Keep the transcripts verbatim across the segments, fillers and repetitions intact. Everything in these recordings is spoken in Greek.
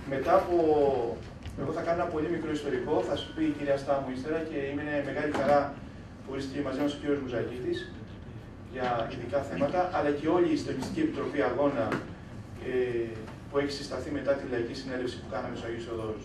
μετά από... Εγώ θα κάνω ένα πολύ μικρό ιστορικό, θα σου πει η κυρία Στάμου ύστερα και είναι μεγάλη χαρά που βρίσκεται μαζί μας ο κύριος Μουζακίτης για ειδικά θέματα, αλλά και όλη η Συντονιστική Επιτροπή Αγώνα ε, που έχει συσταθεί μετά τη λαϊκή συνέλευση που κάναμε στους Αγίους Θεοδόρους.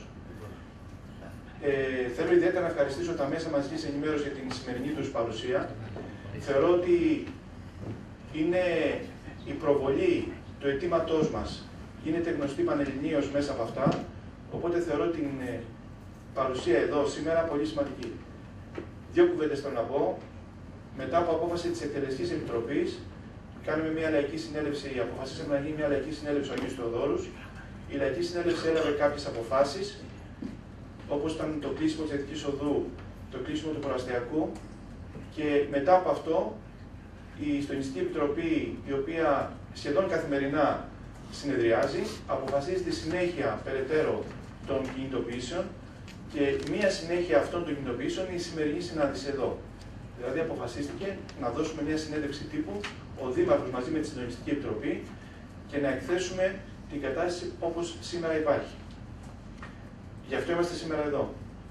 Ε, θέλω ιδιαίτερα να ευχαριστήσω τα μέσα μαζικής ενημέρωσης για την σημερινή τους παρουσία. Θεωρώ ότι είναι η προβολή του αιτήματός μας γίνεται γνωστή πανελληνίως μέσα από αυτά, οπότε θεωρώ την παρουσία εδώ σήμερα πολύ σημαντική. Δύο κουβέντες θέλω να πω. Μετά από απόφαση της Εκτελεστικής Επιτροπής, κάνουμε μια λαϊκή συνέλευση, αποφασίσαμε να γίνει μια λαϊκή συνέλευση στους Αγίους Θεοδόρους. Η λαϊκή συνέλευση έλαβε κάποιες αποφάσεις, όπως ήταν το κλείσιμο της Δυτικής Οδού, το κλείσιμο του Προαστιακού, και μετά από αυτό η Συντονιστική Επιτροπή, η οποία σχεδόν καθημερινά συνεδριάζει, αποφασίζει τη συνέχεια περαιτέρω των κινητοποιήσεων και μία συνέχεια αυτών των κινητοποιήσεων είναι η σημερινή συνάντηση εδώ. Δηλαδή αποφασίστηκε να δώσουμε μια συνέντευξη τύπου, ο Δήμαρχος μαζί με τη Συντονιστική Επιτροπή, και να εκθέσουμε την κατάσταση όπως σήμερα υπάρχει. Γι' αυτό είμαστε σήμερα εδώ.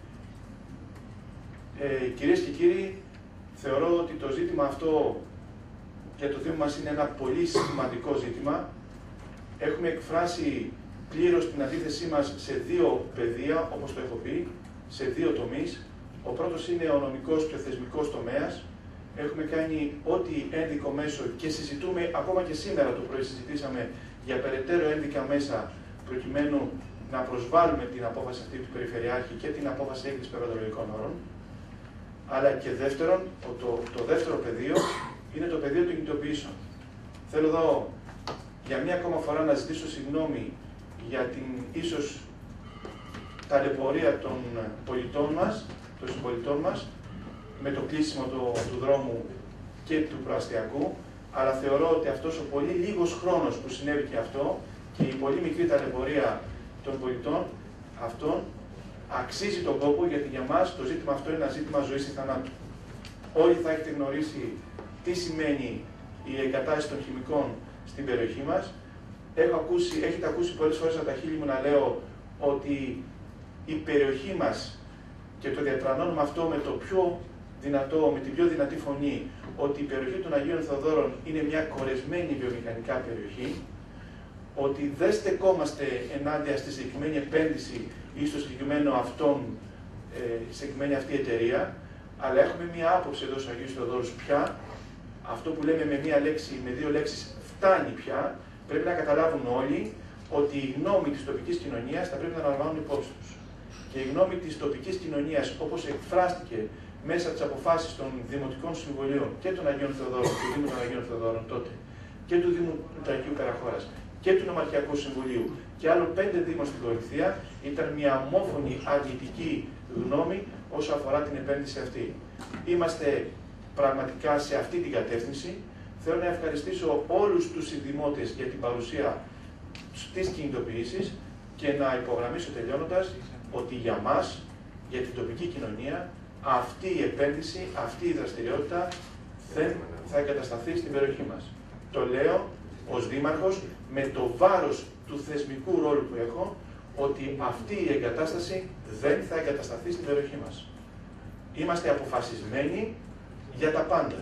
Ε, κυρίες και κύριοι, θεωρώ ότι το ζήτημα αυτό για το Δήμο μας είναι ένα πολύ σημαντικό ζήτημα. Έχουμε εκφράσει πλήρως την αντίθεσή μας σε δύο πεδία, όπως το έχω πει, σε δύο τομείς. Ο πρώτος είναι ο νομικός και ο θεσμικός τομέας. Έχουμε κάνει ό,τι ένδικο μέσο και συζητούμε, ακόμα και σήμερα το πρωί συζητήσαμε για περαιτέρω ένδικα μέσα, προκειμένου να προσβάλλουμε την απόφαση αυτή του Περιφερειάρχη και την απόφαση έγκρισης περιβαλλοντολογικών όρων. Αλλά και δεύτερον, το, το δεύτερο πεδίο είναι το πεδίο των κινητοποιήσεων. Θέλω εδώ για μία ακόμα φορά να ζητήσω συγγνώμη για την ίσως ταλαιπωρία των πολιτών μας, των συμπολιτών μας, με το κλείσιμο του, του δρόμου και του Προαστιακού, αλλά θεωρώ ότι αυτός ο πολύ λίγος χρόνος που συνέβη και αυτό και η πολύ μικρή ταλαιπωρία των πολιτών αυτών αξίζει τον κόπο, γιατί για μας το ζήτημα αυτό είναι ένα ζήτημα ζωής ή θανάτου. Όλοι θα έχετε γνωρίσει τι σημαίνει η εγκατάσταση των χημικών στην περιοχή μας. Έχω ακούσει, έχετε ακούσει πολλές φορές από τα χείλη μου να λέω ότι η περιοχή μας, και το διατρανώνουμε αυτό με το πιο δυνατό, με την πιο δυνατή φωνή, ότι η περιοχή των Αγίων Θεοδόρων είναι μια κορεσμένη βιομηχανικά περιοχή, ότι δεν στεκόμαστε ενάντια στη συγκεκριμένη επένδυση ή στο συγκεκριμένο αυτόν, ε, συγκεκριμένη αυτή εταιρεία, αλλά έχουμε μια άποψη εδώ στους Αγίους Θεοδόρους πια, αυτό που λέμε με μια λέξη, με δύο λέξεις, φτάνει πια. Πρέπει να καταλάβουν όλοι ότι η γνώμη της τοπικής κοινωνίας θα πρέπει να αναλαμβάνουν υπόψη τους. Και η γνώμη της τοπικής κοινωνίας, όπως εκφράστηκε μέσα από τις αποφάσεις των Δημοτικών Συμβουλίων και των Αγίων Θεοδόρων, του Δήμου των Αγίων Θεοδόρων τότε, και του Δήμου του Αγίου Περαχώρας και του Νομαρχιακού Συμβουλίου και άλλων πέντε δήμων στην Κορινθία, ήταν μια ομόφωνη αρνητική γνώμη όσο αφορά την επένδυση αυτή. Είμαστε πραγματικά σε αυτή την κατεύθυνση. Θέλω να ευχαριστήσω όλους τους συνδημότες για την παρουσία στις κινητοποιήσεις και να υπογραμμίσω τελειώνοντας ότι για μας, για την τοπική κοινωνία, αυτή η επένδυση, αυτή η δραστηριότητα δεν θα εγκατασταθεί στην περιοχή μας. Το λέω ως Δήμαρχος με το βάρος του θεσμικού ρόλου που έχω, ότι αυτή η εγκατάσταση δεν θα εγκατασταθεί στην περιοχή μας. Είμαστε αποφασισμένοι για τα πάντα.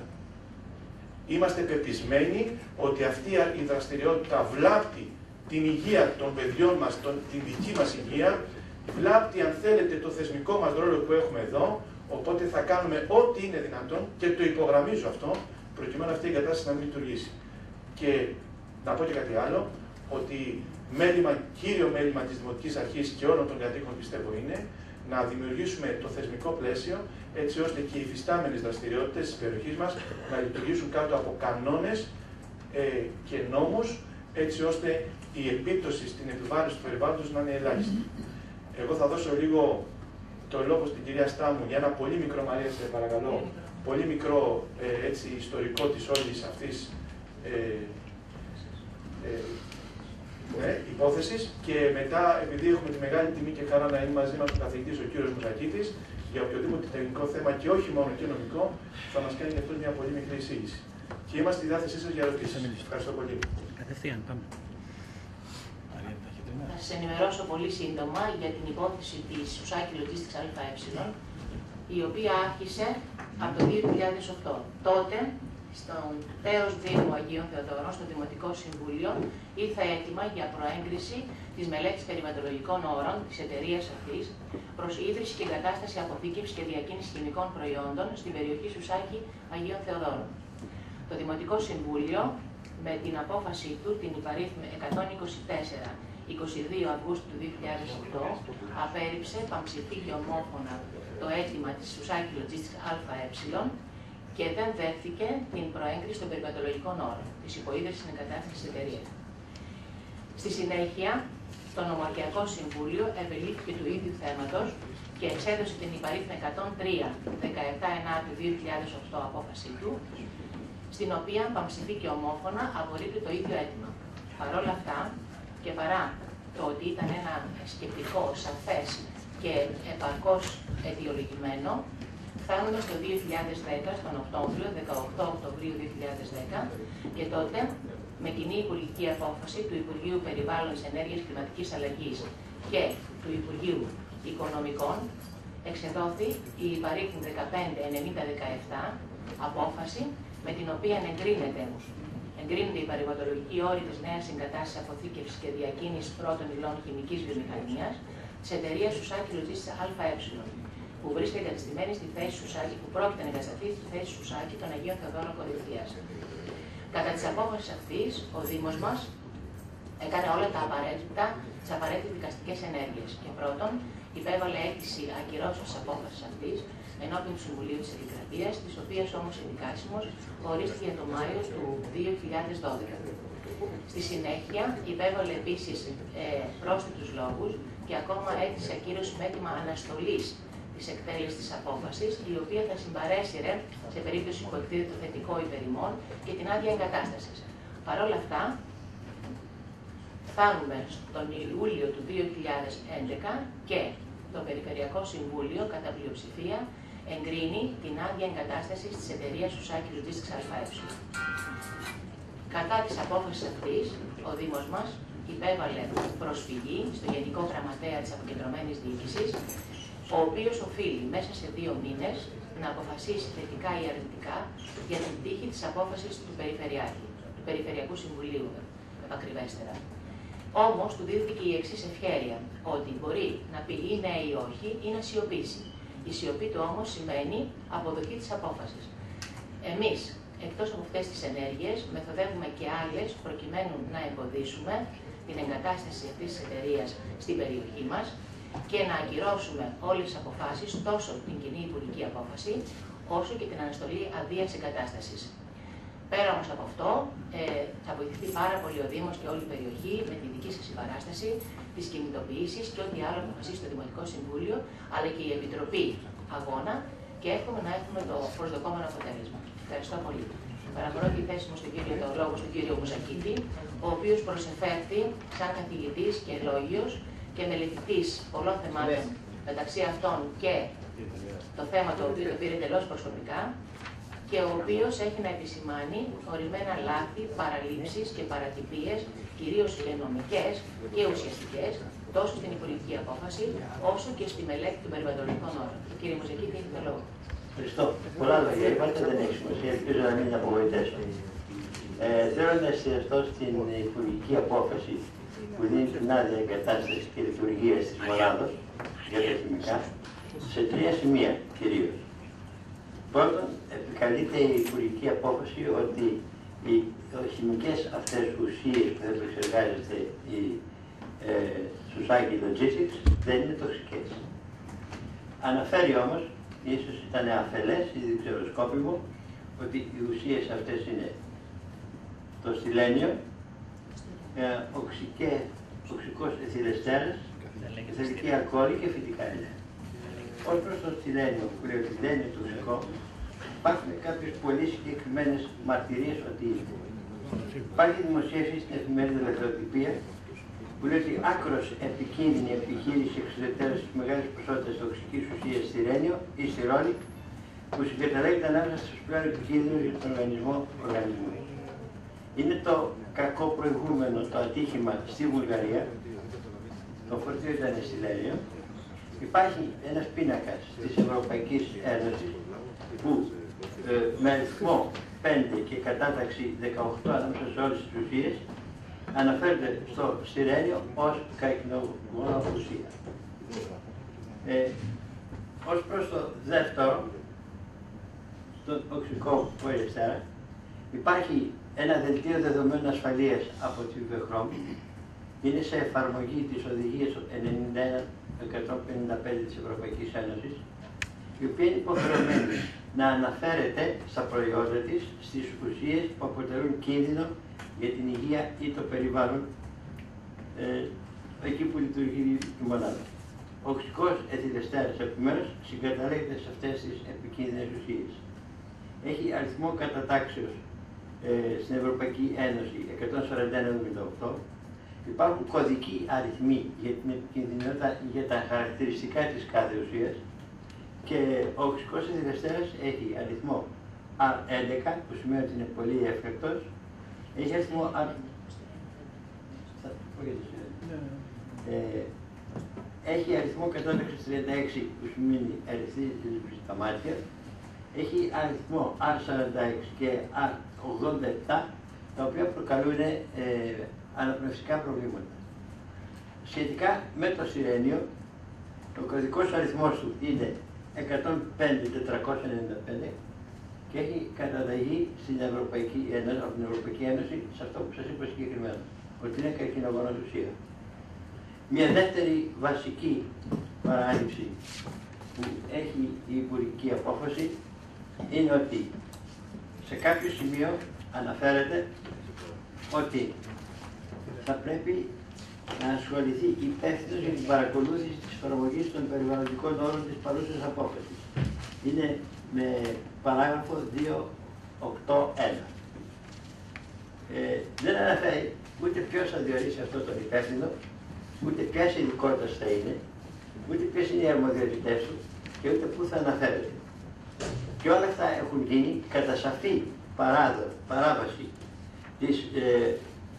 Είμαστε πεπισμένοι ότι αυτή η δραστηριότητα βλάπτει την υγεία των παιδιών μας, τον, την δική μας υγεία, βλάπτει, αν θέλετε, το θεσμικό μας ρόλο που έχουμε εδώ, οπότε θα κάνουμε ό,τι είναι δυνατόν, και το υπογραμμίζω αυτό, προκειμένου αυτή η κατάσταση να μην λειτουργήσει. Και να πω και κάτι άλλο, ότι μέλημα, κύριο μέλημα της Δημοτικής Αρχής και όλων των κατοίκων, πιστεύω, είναι να δημιουργήσουμε το θεσμικό πλαίσιο, έτσι ώστε και οι υφιστάμενες δραστηριότητες της περιοχής μας να λειτουργήσουν κάτω από κανόνες ε, και νόμους, έτσι ώστε η επίπτωση στην επιβάρυνση του περιβάλλοντος να είναι ελάχιστη. Εγώ θα δώσω λίγο το λόγο στην κυρία Στάμου για ένα πολύ μικρό, Μαρία, σε παρακαλώ, πολύ μικρό ε, έτσι, ιστορικό της όλης αυτής ε, ε, ναι, υπόθεσης, και μετά, επειδή έχουμε τη μεγάλη τιμή και χαρά να είναι μαζί μας ο καθηγητής ο κύριος Μουζακίτης, για οποιοδήποτε τεχνικό θέμα και όχι μόνο και νομικό, θα μας κάνει και αυτό μια πολύ μικρή εισήγηση. Και είμαστε στη διάθεσή σας για ερωτήσεις. Ευχαριστώ πολύ. Κατευθείαν, πάμε. σας ενημερώσω πολύ σύντομα για την υπόθεση της Σουσάκη Logistics ΑΕ, η οποία άρχισε από το δύο χιλιάδες οκτώ. Τότε, στον τέος Δήμου Αγίων Θεοδωρών, στο Δημοτικό Συμβούλιο, ήρθε έτοιμα για προέγκριση της μελέτης περιβαλλοντολογικών όρων της εταιρείας αυτής προς ίδρυση και εγκατάσταση αποθήκευσης και διακίνηση χημικών προϊόντων στην περιοχή Σουσάκη Αγίων Θεοδώρων. Το Δημοτικό Συμβούλιο, με την απόφαση του, την υπαρίθμη εκατόν είκοσι τέσσερα είκοσι δύο Αυγούστου του δύο χιλιάδες οκτώ, απέρριψε παμψηφί και ομόφωνα το αίτημα της Σουσάκη Logistics ΑΕ και δεν δέχθηκε την προέγκριση των περιβαλλοντολογικών όρων της υποίδρυσης και εγκατάστασης της εταιρείας. Στη συνέχεια, το Νομαρχιακό Συμβούλιο ευελήφθηκε του ίδιου θέματος και εξέδωσε την υπαρίθμη εκατόν τρία δεκαεπτά Ενάτου δύο χιλιάδες οκτώ απόφαση του, στην οποία παμψηφί και ομόφωνα απορρίπτει το ίδιο αίτημα. Παρ' όλα αυτά, και παρά το ότι ήταν ένα σκεπτικό, σαφές και επαρκώς αιτιολογημένο, φτάνουμε στο δύο χιλιάδες δέκα, στον Οκτώβριο, δεκαοκτώ Οκτωβρίου δύο χιλιάδες δέκα, και τότε, με κοινή υπουργική απόφαση του Υπουργείου Περιβάλλοντος, Ενέργειας, Κλιματικής Αλλαγής και του Υπουργείου Οικονομικών, εξεδόθη η υπαρίθμη δεκαπέντε ενενήντα δεκαεπτά απόφαση, με την οποία εγκρίνεται, εγκρίνεται η περιβαλλοντολογική όρη της νέας εγκατάστασης αποθήκευσης και διακίνησης πρώτων υλών χημικής βιομηχανίας της εταιρείας Σουσάκη Logistics ΑΕ, που βρίσκεται εγκαταστημένη στη θέση Σουσάκη, που πρόκειται να εγκατασταθεί στη θέση Σουσάκη των Αγίων Θεοδόρων Κορινθίας. Κατά της απόφασης αυτής, ο Δήμος μας έκανε όλα τα απαραίτητα, τις απαραίτητες δικαστικές ενέργειες. Και πρώτον, υπέβαλε αίτηση ακυρώσεως της απόφασης αυτής ενώπιον του Συμβουλίου της Επικρατείας, της οποίας όμως ενοικάσιμος ορίστηκε για το Μάιο του δύο χιλιάδες δώδεκα. Στη συνέχεια, υπέβαλε επίσης ε, πρόσθετους λόγους και ακόμα αίτησε ακύρωση με αίτημα αναστολής της εκτέλεσης της απόφασης, η οποία θα συμπαρέσυρε σε περίπτωση που εκδίδεται το θετικό υπερημών και την άδεια εγκατάστασης. Παρ' όλα αυτά, φτάνουμε στον Ιούλιο του δύο χιλιάδες έντεκα και το Περιφερειακό Συμβούλιο, κατά πλειοψηφία, εγκρίνει την άδεια εγκατάστασης της εταιρείας Σουσάκη Logistics ΑΕ. Κατά της απόφασης αυτής, ο Δήμος μας υπέβαλε προσφυγή στο Γενικό Γραμματέα της Αποκεντρωμένης Διοίκησης, ο οποίος οφείλει μέσα σε δύο μήνες να αποφασίσει θετικά ή αρνητικά για την τύχη της απόφασης του Περιφερειάρχη, του Περιφερειακού Συμβουλίου, επακριβέστερα. Όμως, του δίδθηκε η εξής ευχέρεια, ότι μπορεί να πει ή ναι ή όχι ή να σιωπήσει. Η σιωπή του όμως σημαίνει αποδοχή της απόφασης. Εμείς, εκτός από αυτές τις ενέργειες, μεθοδεύουμε και άλλες προκειμένου να εμποδίσουμε την εγκατάσταση αυτής της εταιρείας στην περιοχή μας και να ακυρώσουμε όλες τις αποφάσεις, τόσο την κοινή υπουργική απόφαση, όσο και την αναστολή αδείας εγκατάστασης. Πέρα όμως από αυτό, ε, θα βοηθηθεί πάρα πολύ ο Δήμος και όλη η περιοχή με τη δική σας συμπαράσταση, τις κινητοποιήσεις και ό,τι άλλο αποφασίσει το Δημοτικό Συμβούλιο, αλλά και η Επιτροπή Αγώνα, και εύχομαι να έχουμε το προσδοκόμενο αποτέλεσμα. Ευχαριστώ πολύ. Παραχωρώ τη θέση μου στον κύριο, το λόγο στον κύριο Μουζακίτη, ο οποίος προσεφέρθη σαν καθηγητής και λόγιος και μελετητής πολλών θεμάτων, μεταξύ αυτών και το θέμα το οποίο το πήρε εντελώς προσωπικά, και ο οποίος έχει να επισημάνει ορισμένα λάθη, παραλήψεις και παρατυπίες, κυρίως και νομικές και ουσιαστικές, τόσο στην υπουργική απόφαση, όσο και στη μελέτη των περιβαλλοντολογικών όρων. Κύριε Μουζακίτη, έχετε το λόγο. Ευχαριστώ. Πολλά λόγια είπατε, δεν έχει σημασία, ελπίζω να μην απογοητεύσω. Ε, θέλω να εστιαστώ στην υπουργική απόφαση που δίνει την άδεια εγκατάσταση και λειτουργία τη μονάδος για τα χημικά, σε τρία σημεία κυρίως. Πρώτον, επικαλείται η υπουργική απόφαση ότι οι χημικές αυτές ουσίες που θα επεξεργάζεται η ε, Σουσάκη Logistics δεν είναι τοξικές. Αναφέρει όμως, ίσως ήταν αφελές ή δεν ξέρω σκόπιμο, ότι οι ουσίες αυτές είναι το στυλένιο, ε, οξικές, οξικός εθιλεστέρας, εθελική αλκοόλη και φυτικά ελαία. Ως προς το στυλένιο που λέει ότι δεν είναι τοξικό, υπάρχουν κάποιες πολύ συγκεκριμένες μαρτυρίες ότι είναι. Υπάρχει δημοσίευση στην εφημερίδα Ελευθεροτυπία που λέει ότι άκρως επικίνδυνη επιχείρηση εξουδετερώσης της μεγάλης ποσότητας τοξικής ουσίας στυρένιο ή στυρόλη που συγκαταλέγεται ανάμεσα στους πλέον επικίνδυνους για τον οργανισμό οργανισμού. Είναι το κακό προηγούμενο, το ατύχημα στη Βουλγαρία, το φορτίο ήταν σιλένιο. Υπάρχει ένας πίνακας της Ευρωπαϊκής Ένωσης που ε, με αριθμό πέντε και κατάταξη δεκαοκτώ ανάμεσα σε όλες τις ουσίες αναφέρεται στο σιρένιο ως καρκινογόνο ουσία. Ε, ως προς το δεύτερο, στον οξικό πολυεστέρα, υπάρχει ένα δελτίο δεδομένων ασφαλείας από τη Βιοχρώμη. Είναι σε εφαρμογή της Οδηγίας ενενήντα ένα εκατόν πενήντα πέντε της Ευρωπαϊκής Ένωσης, η οποία είναι υποχρεωμένη να αναφέρεται στα προϊόντα της στις ουσίες που αποτελούν κίνδυνο για την υγεία ή το περιβάλλον ε, εκεί που λειτουργεί η μονάδα. Ο οξικός εθιλεστέρας, επομένως, συγκαταλέγεται σε αυτές τις επικίνδυνες ουσίες. Έχει αριθμό κατατάξεως ε, στην Ευρωπαϊκή Ένωση εκατόν σαράντα ένα εβδομήντα οκτώ. Υπάρχουν κωδικοί αριθμοί για την επικίνδυνοτητα για τα χαρακτηριστικά της κάθε ουσίας και ο οξικός εθιλεστέρας έχει αριθμό αρ έντεκα, που σημαίνει ότι είναι πολύ εύκολος. Έχει αριθμό αρ... Ε, έχει αριθμό κατάταξης τριάντα έξι, που σημαίνει ερυθρή στα μάτια. Έχει αριθμό αρ σαράντα έξι και αρ ογδόντα επτά, τα οποία προκαλούν ε, αναπνευστικά προβλήματα. Σχετικά με το σιρένιο, ο κωδικός αριθμός του είναι εκατόν πέντε τετρακόσια ενενήντα πέντε και έχει καταταγεί στην Ευρωπαϊκή Ένωση, από την Ευρωπαϊκή Ένωση σε αυτό που σας είπα συγκεκριμένα, ότι είναι καρκινογόνος ουσία. Μια δεύτερη βασική παράληψη που έχει η υπουργική απόφαση είναι ότι σε κάποιο σημείο αναφέρεται ότι θα πρέπει να ασχοληθεί υπεύθυνος για την παρακολούθηση της εφαρμογής των περιβαλλοντικών όρων της παρούσας απόφασης. Είναι με παράγραφο διακόσια ογδόντα ένα. Ε, δεν αναφέρει ούτε ποιος θα διορίσει αυτό τον υπεύθυνο, ούτε ποιες ειδικότητες θα είναι, ούτε ποιες είναι οι αρμοδιότητές του και ούτε πού θα αναφέρεται. Και όλα αυτά έχουν γίνει κατά σαφή παράδο, παράβαση της ε,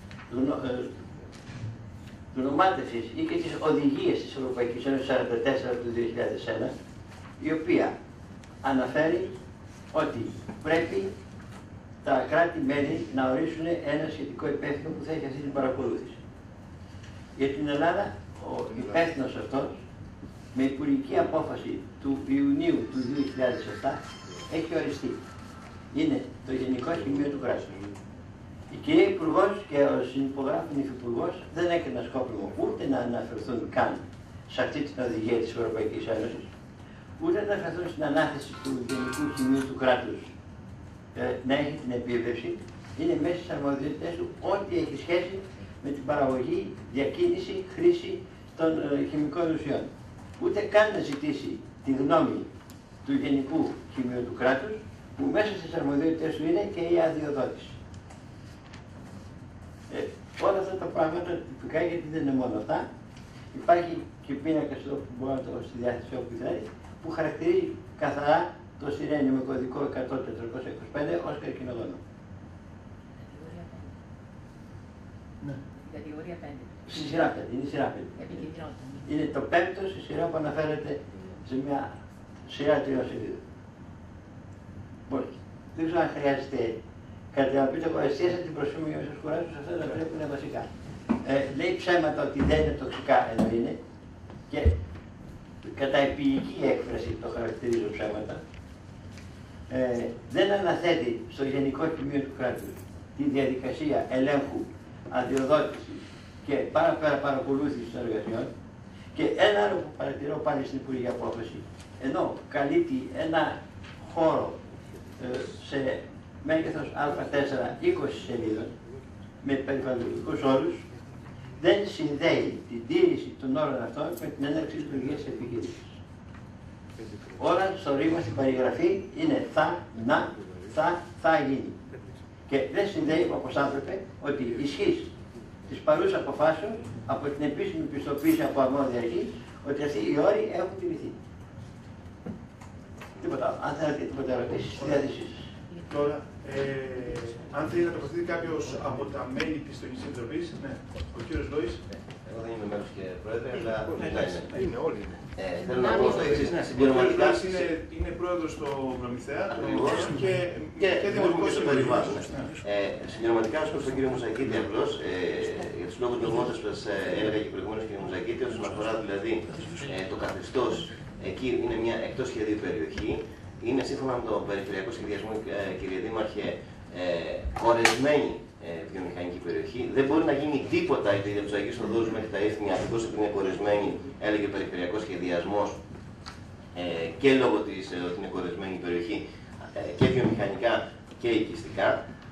γνωμάτευσης ή και της οδηγίας της Ευρωπαϊκής Ένωσης σαράντα τέσσερα του δύο χιλιάδες ένα, η οποία αναφέρει ότι πρέπει τα κράτη-μέλη να ορίσουν ένα σχετικό υπεύθυνο που θα έχει αυτή την παρακολούθηση. Για την Ελλάδα, ο υπεύθυνος αυτός, με υπουργική απόφαση του Ιουνίου του δύο χιλιάδες επτά, έχει οριστεί. Είναι το Γενικό Χημείο του κράτους. Η κυρία Υπουργός και ο συνυπογράφων υφυπουργός δεν έκαναν σκόπιμο ούτε να αναφερθούν καν σε αυτή την οδηγία της Ευρωπαϊκής Ένωσης, ούτε να αναφερθούν στην ανάθεση του Γενικού Χημείου του κράτους ε, να έχει την επίβλεψη. Είναι μέσα στις αρμοδιότητες του ό,τι έχει σχέση με την παραγωγή, διακίνηση, χρήση των ε, χημικών ουσιών. Ούτε καν να ζητήσει τη γνώμη του Γενικού Χημείου του κράτους, που μέσα στις αρμοδιότητες του είναι και η αδειοδότηση. Ε, όλα αυτά τα πράγματα τυπικά, γιατί δεν είναι μόνο αυτά, υπάρχει και πίνακα εδώ που μπορώ να το στη διάθεση όπου θέλει, που χαρακτηρίζει καθαρά το σιρένιο με κωδικό εκατό τετρακόσια είκοσι πέντε ως καρκινογόνο. Ναι. Κατηγορία πέντε. Στη σειρά πέντε, είναι η σειρά πέντε. Είναι το πέμπτο στη σειρά που αναφέρεται σε μια σειρά τριών σελίδων. Δεν ξέρω αν χρειάζεται κάτι να πείτε, εγώ εστίασα την προσφήμη για να σας κουράσω, σε αυτά τα τρία που είναι βασικά. Ε, λέει ψέματα ότι δεν είναι τοξικά, ενώ είναι, και κατά επίοικη έκφραση το χαρακτηρίζω ψέματα. Ε, δεν αναθέτει στο Γενικό Χημείο του κράτους τη διαδικασία ελέγχου, αδειοδότηση και παραπέρα παρακολούθηση των εργασιών. Και ένα άλλο που παρατηρώ πάλι στην υπουργική απόφαση, ενώ καλύπτει ένα χώρο ε, σε μέγεθος α τέσσερα είκοσι σελίδων με περιβαλλοντικούς όρους, δεν συνδέει την τήρηση των όρων αυτών με την έναρξη λειτουργίας της επιχείρησης. Όλα στο ρήμα στην περιγραφή είναι θα, να, θα, θα γίνει. Και δεν συνδέει, όπως θα έπρεπε, ότι η ισχύς της παρούσας αποφάσεως από την επίσημη πιστοποίηση από αρμόδια αρχή, ότι αυτοί οι όροι έχουν τηρηθεί. Τίποτα άλλο. Αν θέλετε τίποτα ερωτήσεις, στη διάθεσή σας. Τώρα, ε, αν θέλει να τοποθετεί κάποιος από τα μέλη της Τεχνικής Επιτροπής, ναι, ο κύριος Λόης. Εγώ δεν είμαι μέλος και Πρόεδρε, αλλά είναι όλοι. Θέλω να πω το εξής. Συμπληρωματικά είναι, είναι πρόεδρος του Προμηθέα και, και, και δημιουργός του περιβάλλον. Συμπληρωματικά, ως προς τον κύριο Μουζακίτη, απλώς, για τους λόγους νομιμότητας που σας έλεγα και προηγουμένως, κύριε Μουζακίτη, όσον αφορά δηλαδή το καθεστώς, εκεί είναι μια εκτός σχεδίου περιοχή. Είναι σύμφωνα με το περιφερειακό σχεδιασμό, κύριε Δήμαρχε, ορεσμένη βιομηχανική περιοχή. Δεν μπορεί να γίνει τίποτα είτε για τους Αγίους Θοδόρους μέχρι τα Ίθνια, ακριβώς επειδή είναι κορεσμένη, έλεγε ο περιφερειακός σχεδιασμός, ε, και λόγω της ε, ότι είναι κορεσμένη περιοχή ε, και βιομηχανικά και οικιστικά,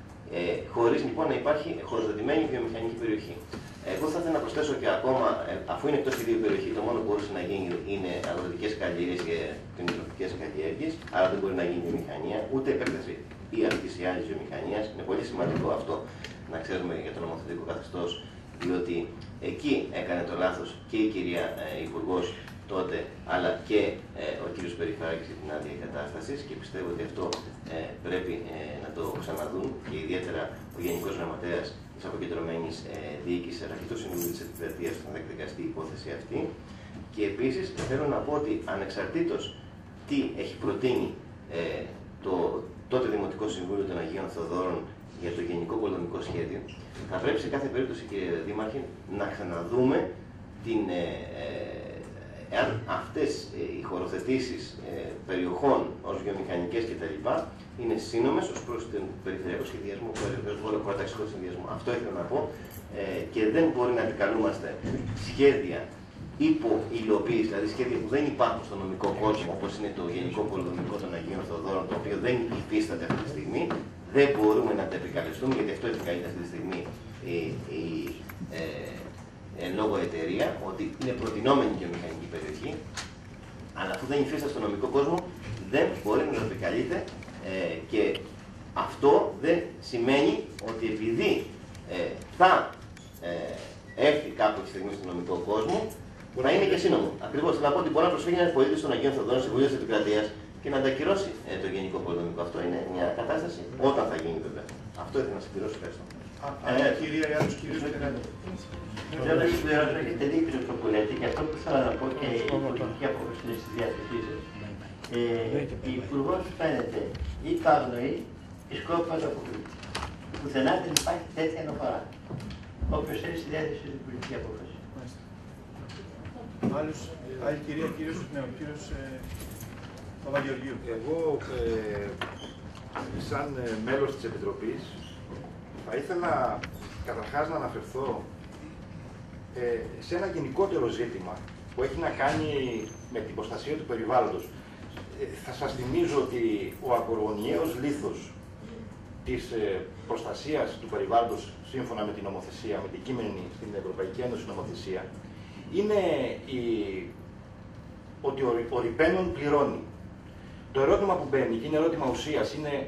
ε, χωρίς λοιπόν να υπάρχει χωροθετημένη βιομηχανική περιοχή. Εγώ θα ήθελα να προσθέσω και ακόμα, ε, αφού είναι εκτός σχεδίου περιοχή, το μόνο που μπορούσε να γίνει είναι αγροτικές καλλιέργειες και κτηνοτροφικές καλλιέργειες, άρα δεν μπορεί να γίνει βιομηχανία, ούτε επέκταση ή αρχίση άλλη βιομηχανία. Είναι πολύ σημαντικό αυτό να ξέρουμε για το νομοθετικό καθεστώς, διότι εκεί έκανε το λάθος και η κυρία ε, Υπουργός τότε, αλλά και ε, ο κύριος Περιφερειάρχης για την άδεια εγκατάστασης, και πιστεύω ότι αυτό ε, πρέπει ε, να το ξαναδούν, και ιδιαίτερα ο Γενικός Γραμματέας της Αποκεντρωμένης ε, Διοίκησης, αλλά και το Συμβούλιο της Επικρατείας που θα εκδικαστεί η υπόθεση αυτή. Και επίσης θέλω να πω ότι ανεξαρτήτως τι έχει προτείνει ε, το τότε Δημοτικό Συμβούλιο των Αγίων Θοδόρων για το Γενικό Πολεμικό Σχέδιο, θα πρέπει σε κάθε περίπτωση, κύριε Δήμαρχε, να ξαναδούμε την, ε, ε, εάν αυτές ε, οι χωροθετήσεις ε, περιοχών ως βιομηχανικές κτλ. Είναι σύνομες ως προς τον περιφερειακό σχεδιασμό, τον χωροταξικό σχεδιασμό. Αυτό ήθελα να πω, ε, και δεν μπορεί να επικαλούμαστε σχέδια υπό υλοποίηση, δηλαδή σχέδια που δεν υπάρχουν στον νομικό κόσμο, όπως είναι το Γενικό Πολεμικό των Αγίων Θοδόρων, το οποίο δεν υφίσταται αυτή τη στιγμή. Δεν μπορούμε να τα επικαλεστούμε, γιατί αυτό επικαλείται αυτή τη στιγμή η, η ε, ε, λόγω εταιρεία, ότι είναι προτινόμενη βιομηχανική περιοχή, αλλά αφού δεν υφίσταται στον νομικό κόσμο, δεν μπορεί να το επικαλείται, ε, και αυτό δεν σημαίνει ότι επειδή ε, θα ε, έρθει κάποια στιγμή στον νομικό κόσμο, να είναι και σύνομο. Ακριβώς, θέλω να πω ότι μπορεί να προσφύγει ένας πολίτης των Αγίων Θοδόρων στη Βουλή της Επικρατείας και να αντακυρώσει ε, το Γενικό Πολεμικό. Αυτό είναι μια κατάσταση όταν θα γίνει, βέβαια. Αυτό ήθελα να συμπληρώσω. Ευχαριστώ. Ε, κυρία, για τους κυρίους δεν είναι. Θέλω να συμπληρώσω, έχετε δίκιο αυτό που λέτε, και αυτό που θέλω να πω, και η πολιτική απόφαση είναι στη διάθεσή σας. Η Υπουργός φαίνεται ή το αγνοεί ή σκόπιμα το αποκρίνει. Πουθενά δεν υπάρχει τέτοια αναφορά. Όποιος θέλει στη διάθεση την πολιτική απόφαση. Άλλους, άλλη κυρία, κύριος, ναι, ο κύριος ε, Παπαγεωργίου. Εγώ, ε, σαν ε, μέλος της Επιτροπής, θα ήθελα καταρχάς να αναφερθώ ε, σε ένα γενικότερο ζήτημα που έχει να κάνει με την προστασία του περιβάλλοντος. Ε, θα σας θυμίζω ότι ο ακρογωνιαίος λίθος της ε, προστασίας του περιβάλλοντος, σύμφωνα με την νομοθεσία, με την κείμενη στην Ευρωπαϊκή Ένωση νομοθεσία, είναι η... ότι ο, ο ρηπαίνων πληρώνει. Το ερώτημα που μπαίνει, και είναι ερώτημα ουσίας, είναι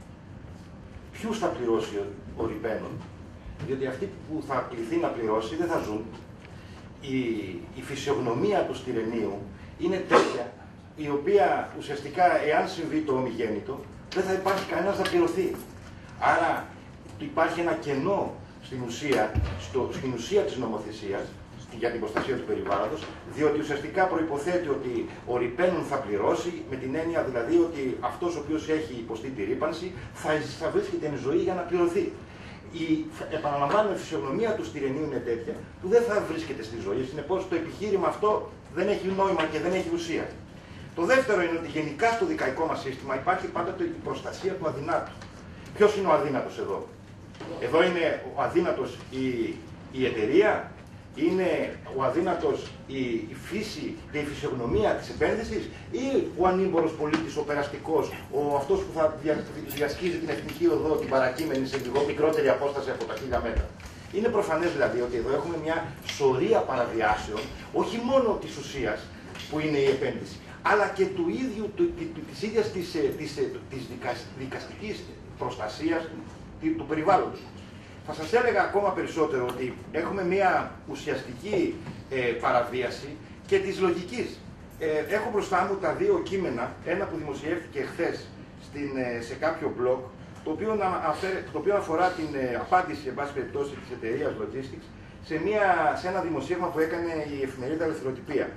ποιους θα πληρώσει ο, ο ρηπαίνων. Διότι αυτοί που θα κληθεί να πληρώσει δεν θα ζουν. Η, η φυσιογνωμία του στυρενίου είναι τέτοια, η οποία ουσιαστικά, εάν συμβεί το ομιγέννητο, δεν θα υπάρχει κανένας να πληρωθεί. Άρα υπάρχει ένα κενό στην ουσία, στο, στην ουσία της νομοθεσίας για την προστασία του περιβάλλοντος, διότι ουσιαστικά προϋποθέτει ότι ο ρηπαίνων θα πληρώσει, με την έννοια δηλαδή ότι αυτός ο οποίος έχει υποστεί τη ρύπανση θα, θα βρίσκεται εν ζωή για να πληρωθεί. Η, επαναλαμβάνω, η φυσιογνωμία του στυρενίου είναι τέτοια που δεν θα βρίσκεται στη ζωή, συνεπώς το επιχείρημα αυτό δεν έχει νόημα και δεν έχει ουσία. Το δεύτερο είναι ότι γενικά στο δικαϊκό μας σύστημα υπάρχει πάντοτε η προστασία του αδυνάτου. Ποιος είναι ο αδύνατος εδώ? Εδώ είναι ο αδύνατος η, η εταιρεία, είναι ο αδύνατος η, η φύση και η φυσιογνωμία της επένδυσης, ή ο ανήμπορος πολίτης, ο περαστικός, ο αυτός που θα δια, διασκίζει την εθνική οδό, την παρακείμενη σε λίγο μικρότερη απόσταση από τα χίλια μέτρα. Είναι προφανές δηλαδή ότι εδώ έχουμε μια σωρία παραβιάσεων, όχι μόνο της ουσίας που είναι η επένδυση, αλλά και του ίδιου, του, της ίδιας της, της, της δικαστικής προστασίας του περιβάλλοντος. Θα σας έλεγα ακόμα περισσότερο ότι έχουμε μια ουσιαστική ε, παραβίαση και της λογικής. Ε, έχω μπροστά μου τα δύο κείμενα, ένα που δημοσιεύτηκε χθες στην, ε, σε κάποιο blog, το οποίο, αναφέρε, το οποίο αφορά την ε, απάντηση, εν πάση περιπτώσει, της εταιρείας Logistics σε, μια, σε ένα δημοσίευμα που έκανε η εφημερίδα Ελευθεροτυπία.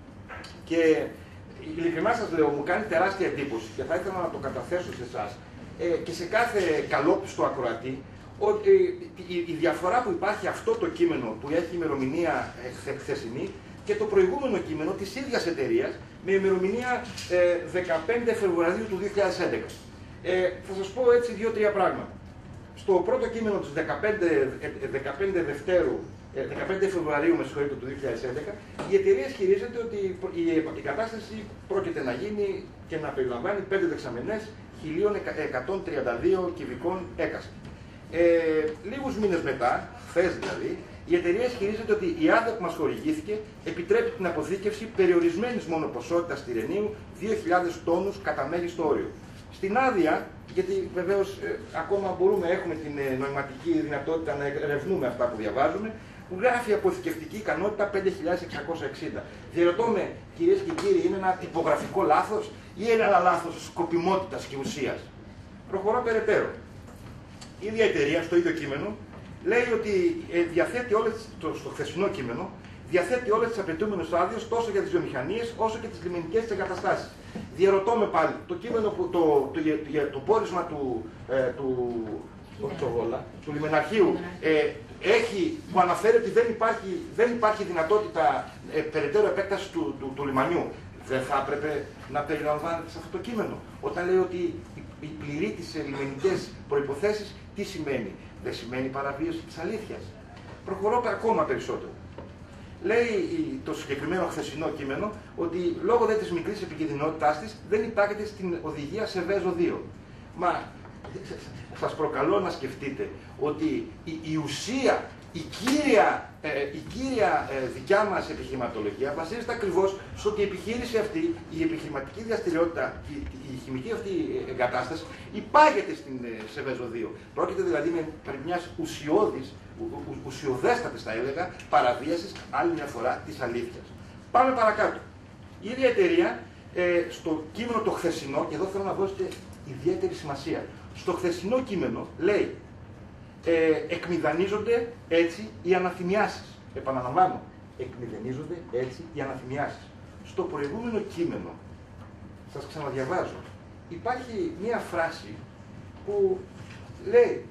Και ειλικρινά σας λέω, μου κάνει τεράστια εντύπωση και θα ήθελα να το καταθέσω σε εσάς ε, και σε κάθε καλόπιστο ακροατή, ότι η, η διαφορά που υπάρχει αυτό το κείμενο που έχει ημερομηνία ε, χθεσινή και το προηγούμενο κείμενο της ίδιας εταιρείας με ημερομηνία ε, δεκαπέντε Φεβρουαρίου του δύο χιλιάδες έντεκα. Ε, θα σας πω έτσι δύο-τρία πράγματα. Στο πρώτο κείμενο της δεκαπέντε Δευτέρου, δεκαπέντε Φεβρουαρίου με συγχωρείτε, του δύο χιλιάδες έντεκα, η εταιρεία ισχυρίζεται ότι η κατάσταση πρόκειται να γίνει και να περιλαμβάνει πέντε δεξαμενές χίλια εκατόν τριάντα δύο κυβικών έκαστο. Ε, λίγους μήνες μετά, χθες δηλαδή, η εταιρεία ισχυρίζεται ότι η άδεια που μας χορηγήθηκε επιτρέπει την αποθήκευση περιορισμένης μόνο ποσότητας στυρενίου δύο χιλιάδες τόνους κατά μέγιστο όριο. Στην άδεια, γιατί βεβαίως ε, ακόμα μπορούμε, έχουμε την ε, νοηματική δυνατότητα να ερευνούμε αυτά που διαβάζουμε, που γράφει αποθηκευτική ικανότητα πέντε χιλιάδες εξακόσια εξήντα. Διερωτώ με, κυρίες και κύριοι, είναι ένα τυπογραφικό λάθος ή είναι ένα λάθος σκοπιμότητας και ουσίας? Προχωρώ περαιτέρω. Η ίδια εταιρεία στο ίδιο κείμενο λέει ότι ε, διαθέτει όλες, το, στο χθεσινό κείμενο, διαθέτει όλες τις απαιτούμενες άδειες τόσο για τις βιομηχανίες όσο και τις λιμενικές εγκαταστάσεις. Διερωτώ με πάλι, το κείμενο, που, το, το, το, το πόρισμα του, ε, του, το, βόλα, του λιμεναρχείου ε, έχει, που αναφέρει ότι δεν υπάρχει, δεν υπάρχει δυνατότητα ε, περαιτέρω επέκταση του, του, του λιμανιού. Δεν θα έπρεπε να περιλαμβάνεται σε αυτό το κείμενο. Όταν λέει ότι η πληρεί τις λιμενικές προϋποθέσεις, τι σημαίνει? Δεν σημαίνει παραβίαση της αλήθειας. Προχωρώ ακόμα περισσότερο. Λέει το συγκεκριμένο χθεσινό κείμενο ότι λόγω δε της μικρής επικινδυνότητάς της δεν υπάγεται στην οδηγία Σεβέζο δύο. Μα σας προκαλώ να σκεφτείτε ότι η, η ουσία, η κύρια, ε, η κύρια ε, δικιά μας επιχειρηματολογία βασίζεται ακριβώς στο ότι η επιχείρηση αυτή, η επιχειρηματική δραστηριότητα, η, η χημική αυτή εγκατάσταση υπάγεται στην ε, Σεβέζο δύο. Πρόκειται δηλαδή με μιας ουσιώδης, ουσιοδέστατης θα έλεγα, παραβίασης άλλη μια φορά της αλήθειας. Πάμε παρακάτω. Η ίδια εταιρεία ε, στο κείμενο το χθεσινό, και εδώ θέλω να δώσετε ιδιαίτερη σημασία, στο χθεσινό κείμενο λέει ε, εκμηδανίζονται έτσι οι αναθυμιάσεις. Επαναλαμβάνω, εκμηδανίζονται έτσι οι αναθυμιάσεις. Στο προηγούμενο κείμενο, σας ξαναδιαβάζω, υπάρχει μία φράση που λέει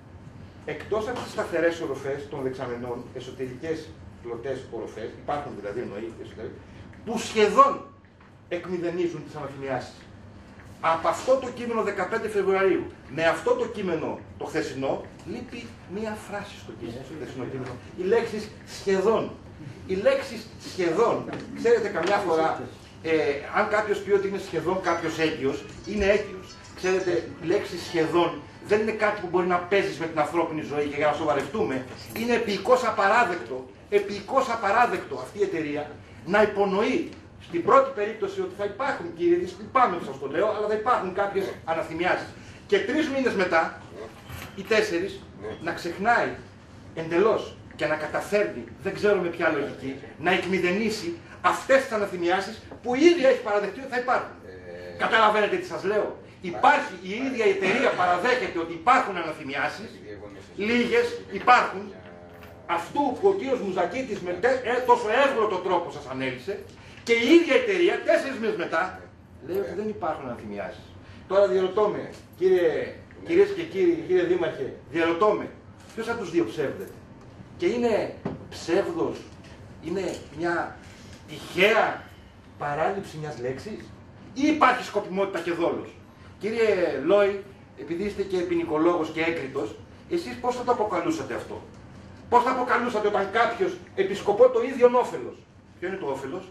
εκτός από τις σταθερές οροφές των δεξαμενών, εσωτερικές πλωτές οροφές, υπάρχουν δηλαδή εννοεί εσωτερικές, που σχεδόν εκμηδενίζουν τις αναθυμιάσεις. Από αυτό το κείμενο δεκαπέντε Φεβρουαρίου με αυτό το κείμενο το χθεσινό λείπει μία φράση στο, κείμενο, στο χθεσινό κείμενο. Οι λέξεις σχεδόν. Οι λέξεις σχεδόν, ξέρετε καμιά φορά, ε, αν κάποιος πει ότι είναι σχεδόν κάποιος έγκυος, είναι έγκυος. Ξέρετε, η λέξη σχεδόν δεν είναι κάτι που μπορεί να παίζεις με την ανθρώπινη ζωή και για να σοβαρευτούμε. Είναι επικώς απαράδεκτο, επικώς απαράδεκτο αυτή η εταιρεία να υπονοεί στην πρώτη περίπτωση ότι θα υπάρχουν, κύριε, λυπάμαι που σας το λέω, αλλά θα υπάρχουν κάποιες αναθυμιάσεις. Και τρεις μήνες μετά, ή τέσσερις, να ξεχνάει εντελώς και να καταφέρνει, δεν ξέρω με ποια λογική, να εκμηδενήσει αυτές τις αναθυμιάσεις που η ίδια έχει παραδεχτεί ότι θα υπάρχουν. Ε... Καταλαβαίνετε τι σας λέω? Υπάρχει, η ίδια η εταιρεία παραδέχεται ότι υπάρχουν αναθυμιάσεις, λίγες υπάρχουν, αυτού που ο κύριος Μουζακίτης με τόσο εύγλωτο τρόπο σας ανέλησε, και η ίδια εταιρεία τέσσερις μήνες μετά λέει ότι δεν υπάρχουν αναθυμιάσεις. Τώρα διαρωτώ με, κύριε, κυρίες και κύριοι, κύριε Δήμαρχε, διαρωτώ με, ποιος θα τους διαψεύδεται? Και είναι ψεύδος, είναι μια τυχαία παράληψη μιας λέξης, ή υπάρχει σκοπιμότητα και δόλος? Κύριε Λόι, επειδή είστε και ποινικολόγος και έγκριτος, εσείς πώς θα το αποκαλούσατε αυτό? Πώς θα αποκαλούσατε όταν κάποιος επισκοπώ το ίδιο όφελος? Ποιο είναι το όφελος?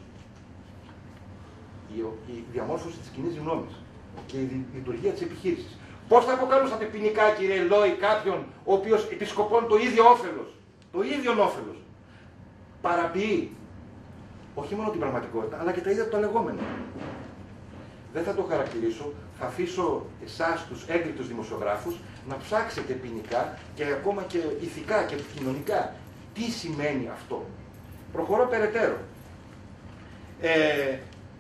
Η διαμόρφωση της κοινής γνώμης και η λειτουργία της επιχείρησης. Πώς θα αποκαλούσατε ποινικά, κύριε Λόι, κάποιον ο οποίος επισκοπώνει το ίδιο όφελος? Το ίδιο όφελος. Παραποιεί όχι μόνο την πραγματικότητα, αλλά και τα ίδια τα λεγόμενα. Δεν θα το χαρακτηρίσω, θα αφήσω εσάς τους έγκριτους δημοσιογράφους να ψάξετε ποινικά και ακόμα και ηθικά και κοινωνικά τι σημαίνει αυτό. Προχωρώ περαιτέρω. Ε,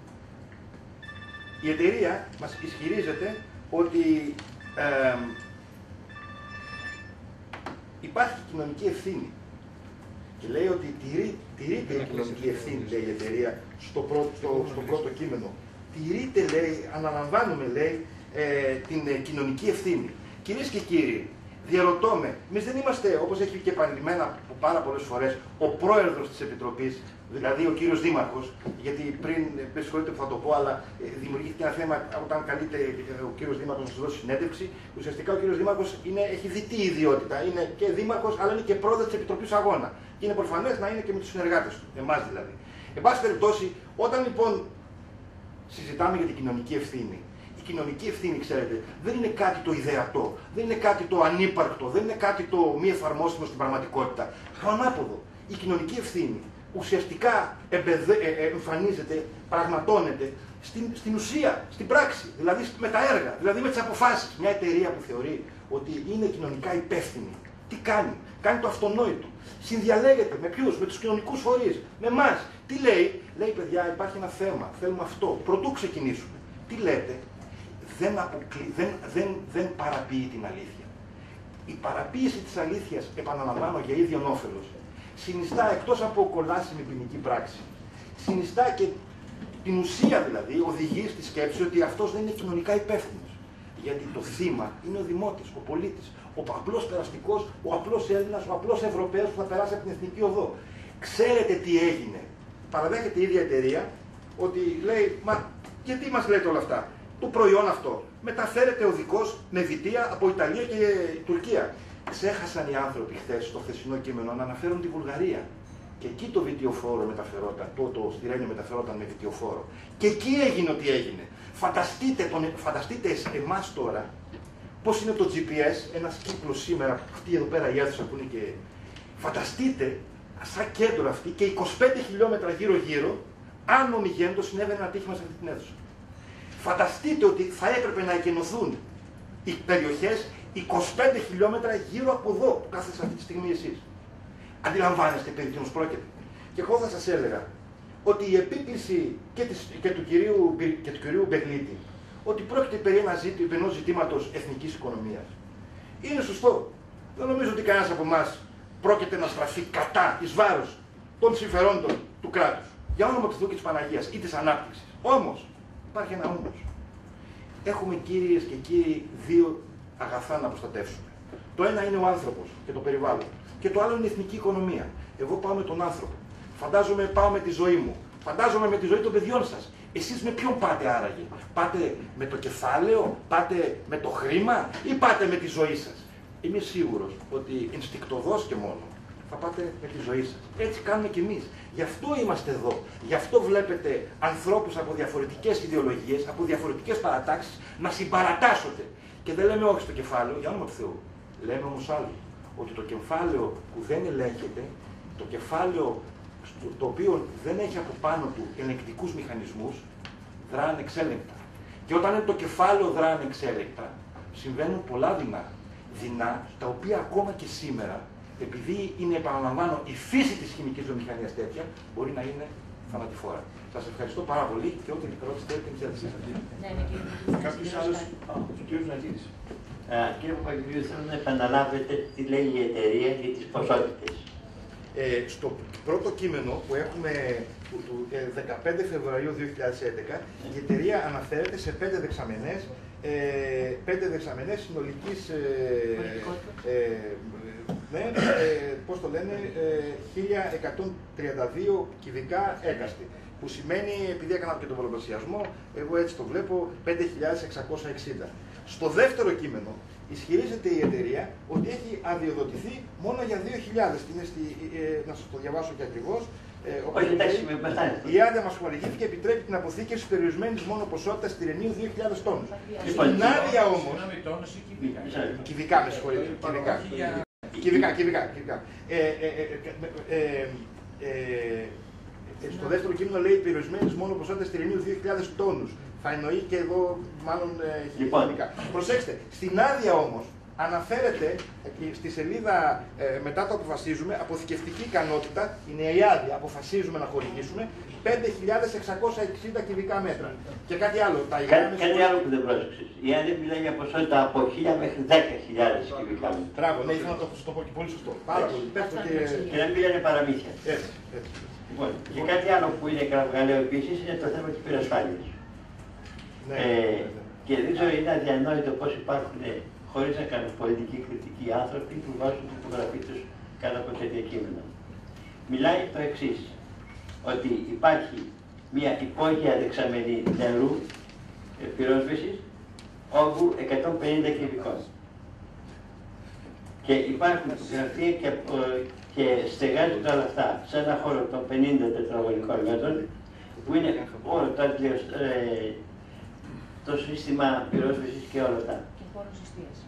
η εταιρεία μας ισχυρίζεται ότι ε, υπάρχει κοινωνική ευθύνη. Και λέει ότι τηρεί, τηρείται η κοινωνική ευθύνη, λέει η εταιρεία, στο πρώτο, στο, στο πρώτο κείμενο. Τηρείται, λέει, αναλαμβάνουμε, λέει, ε, την ε, κοινωνική ευθύνη. Κυρίες και κύριοι, διαρωτώ με, εμείς δεν είμαστε, όπως έχει και επανειλημμένα πάρα πολλές φορές, ο πρόεδρος της Επιτροπής, δηλαδή ο κύριος Δήμαρχος, γιατί πριν, με συγχωρείτε που θα το πω, αλλά ε, δημιουργήθηκε ένα θέμα όταν καλείται ο κύριος Δήμαρχος να σας δώσει συνέντευξη. Ουσιαστικά ο κύριος Δήμαρχος είναι, έχει διτή ιδιότητα. Είναι και Δήμαρχος, αλλά είναι και πρόεδρος της Επιτροπής Αγώνα. Και είναι προφανές να είναι και με τους συνεργάτες του, εμάς δηλαδή. Εν πάση περιπτώσει, όταν λοιπόν συζητάμε για την κοινωνική ευθύνη, η κοινωνική ευθύνη, ξέρετε, δεν είναι κάτι το ιδεατό, δεν είναι κάτι το ανύπαρκτο, δεν είναι κάτι το μη εφαρμόσιμο στην πραγματικότητα. Το ανάποδο. Η κοινωνική ευθύνη ουσιαστικά εμπεδε, ε, ε, εμφανίζεται, πραγματώνεται στην, στην ουσία, στην πράξη, δηλαδή με τα έργα, δηλαδή με τις αποφάσεις. Μια εταιρεία που θεωρεί ότι είναι κοινωνικά υπεύθυνη, τι κάνει, κάνει το αυτονόητο. Συνδιαλέγεται με ποιους, με τους κοινωνικούς φορείς, με εμάς. Τι λέει, λέει παιδιά, υπάρχει ένα θέμα, θέλουμε αυτό, πρωτού ξεκινήσουμε. Τι λέτε, δεν, αποκλει... δεν, δεν, δεν παραποιεί την αλήθεια. Η παραποίηση της αλήθειας, επαναλαμβάνω για ίδιον όφελος, συνιστά εκτός από κολλάσιμη ποινική πράξη, συνιστά και την ουσία δηλαδή, οδηγεί στη σκέψη ότι αυτός δεν είναι κοινωνικά υπεύθυνος. Γιατί το θύμα είναι ο δημότης, ο πολίτης, ο απλός περαστικός, ο απλός Έλληνας, ο απλός Ευρωπαίος που θα περάσει από την εθνική οδό. Ξέρετε τι έγινε. Παραδέχεται η ίδια εταιρεία ότι λέει, μα γιατί μας λέτε όλα αυτά. Το προϊόν αυτό μεταφέρεται οδικός με βιτία από Ιταλία και Τουρκία. Ξέχασαν οι άνθρωποι χθες στο χθεσινό κείμενο να αναφέρουν τη Βουλγαρία. Και εκεί το βιτιοφόρο μεταφερόταν, το, το στυρένιο μεταφερόταν με βιτιοφόρο. Και εκεί έγινε ό,τι έγινε. Φανταστείτε, τον, φανταστείτε εμάς τώρα πώς είναι το τζι πι ες, ένας κύκλος σήμερα, αυτή εδώ πέρα η αίθουσα που είναι και... Φανταστείτε, σαν κέντρο αυτή και είκοσι πέντε χιλιόμετρα γύρω-γύρω, αν ομιγέντως συνέβαινε ένα ατύχημα σε αυτή την αίθουσα. Φανταστείτε ότι θα έπρεπε να εκενωθούν οι περιοχές είκοσι πέντε χιλιόμετρα γύρω από εδώ που κάθεστε αυτή τη στιγμή εσείς. Αντιλαμβάνεστε περί τίνος πρόκειται. Και εγώ θα σας έλεγα ότι η επίκληση και, της, και, του κυρίου, και του κυρίου Μπεγλίτη ότι πρόκειται περί ένα ζήτη, ενός ζητήματος εθνικής οικονομίας είναι σωστό. Δεν νομίζω ότι κανένας από εμάς πρόκειται να στραφεί κατά εις βάρος των συμφερόντων του κράτους για όνομα του Θεού και της Παναγίας ή της ανάπτυξης. Όμως, υπάρχει ένα όμως. Έχουμε κυρίες και κύριοι δύο αγαθά να προστατεύσουμε. Το ένα είναι ο άνθρωπος και το περιβάλλον. Και το άλλο είναι η εθνική οικονομία. Εγώ πάω με τον άνθρωπο. Φαντάζομαι πάω με τη ζωή μου. Φαντάζομαι με τη ζωή των παιδιών σας. Εσείς με ποιον πάτε άραγε. Πάτε με το κεφάλαιο, πάτε με το χρήμα ή πάτε με τη ζωή σας. Είμαι σίγουρος ότι ενστικτωδώς και μόνο θα πάτε με τη ζωή σας. Έτσι κάνουμε κι εμείς. Γι' αυτό είμαστε εδώ. Γι' αυτό βλέπετε ανθρώπους από διαφορετικές ιδεολογίες, από διαφορετικές παρατάξεις να συμπαρατάσσονται. Και δεν λέμε όχι στο κεφάλαιο, για όνομα του Θεού. Λέμε όμως άλλο. Ότι το κεφάλαιο που δεν ελέγχεται, το κεφάλαιο το οποίο δεν έχει από πάνω του ελεγκτικούς μηχανισμούς, δρά ανεξέλεγκτα. Και όταν είναι το κεφάλαιο δρά ανεξέλεγκτα, συμβαίνουν πολλά δεινά. Δεινά, τα οποία ακόμα και σήμερα, επειδή είναι, επαναλαμβάνω, η φύση της χημικής βιομηχανίας τέτοια, μπορεί να είναι θανατηφόρα. Σας ευχαριστώ πάρα πολύ και ό,τι ερώτηση θέλετε την εξέλιξη σας. Κάποιος άλλος, ο κύριος Νατζίδης. Κύριε Παπαγγελίου, θέλω να επαναλάβετε τι λέει η εταιρεία για τις ποσότητες. Ε, στο πρώτο κείμενο που έχουμε του δεκαπέντε Φεβρουαρίου δύο χιλιάδες έντεκα, η εταιρεία αναφέρεται σε πέντε δεξαμενές, ε, πέντε δεξαμενές συνολικής, ε, ε, ναι, ε, πώς το λένε, ε, χίλια εκατόν τριάντα δύο κυβικά έκαστη. Που σημαίνει, επειδή έκανα και τον πολλαπλασιασμό, εγώ έτσι το βλέπω, πέντε χιλιάδες εξακόσια εξήντα. Στο δεύτερο κείμενο ισχυρίζεται η εταιρεία ότι έχει αδειοδοτηθεί μόνο για δύο χιλιάδες. Είναι στη, ε, να σας το διαβάσω και ακριβώς. Ε, Όχι, εντάξει, με η άδεια μας χορηγήθηκε και επιτρέπει την αποθήκευση περιορισμένης μόνο ποσότητας στυρενίου δύο χιλιάδες τόνους. Λοιπόν, στην άδεια όμως. Κυβικά, με συγχωρείτε. Κυβικά. Κυβικά, κυβικά. κυβικά. Ε, ε, ε, ε, ε, ε, στο δεύτερο κείμενο λέει περιορισμένης μόνο ποσότητας στυρενίου δύο χιλιάδες τόνους. Θα εννοεί και εδώ μάλλον ε, χημικά. Προσέξτε, στην άδεια όμως αναφέρεται εκεί στη σελίδα ε, μετά το αποφασίζουμε, αποθηκευτική ικανότητα, είναι η άδεια, αποφασίζουμε να χορηγήσουμε πέντε χιλιάδες εξακόσια εξήντα κυβικά μέτρα. Και κάτι άλλο. Τα Κά, κάτι άλλο που δεν πρόσεξες. Η άδεια μιλάει για ποσότητα από χίλια μέχρι δέκα χιλιάδες κυβικά μέτρα. Μπράβο, ναι, ήθελα να το, το πω και πολύ σωστό. Πάρα πολύ. Πέφτω και... και να μην λένε παραμύθια. Έτσι, έτσι. Λοιπόν, και κάτι άλλο που είναι κραυγαλαίο επίσης είναι το θέμα της πυρασφάλειας. Ναι, ε, ναι, ναι. Και δεν ξέρω, είναι αδιανόητο πώς υπάρχουν, χωρίς να κάνουν πολιτική κριτική, άνθρωποι που βάζουν την υπογραφή τους κάτω από τέτοια κείμενα. Μιλάει το εξής, ότι υπάρχει μια υπόγεια δεξαμενή νερού ε, πυρόσβεσης όγκου εκατόν πενήντα κυβικών. Και υπάρχουν γραφεία και, και στεγάζονται όλα αυτά σε ένα χώρο των πενήντα τετραγωνικών μέτρων, που είναι όλο το, ε, το σύστημα πυρόσβεσης και όλα αυτά. Και χώρος εστίασης.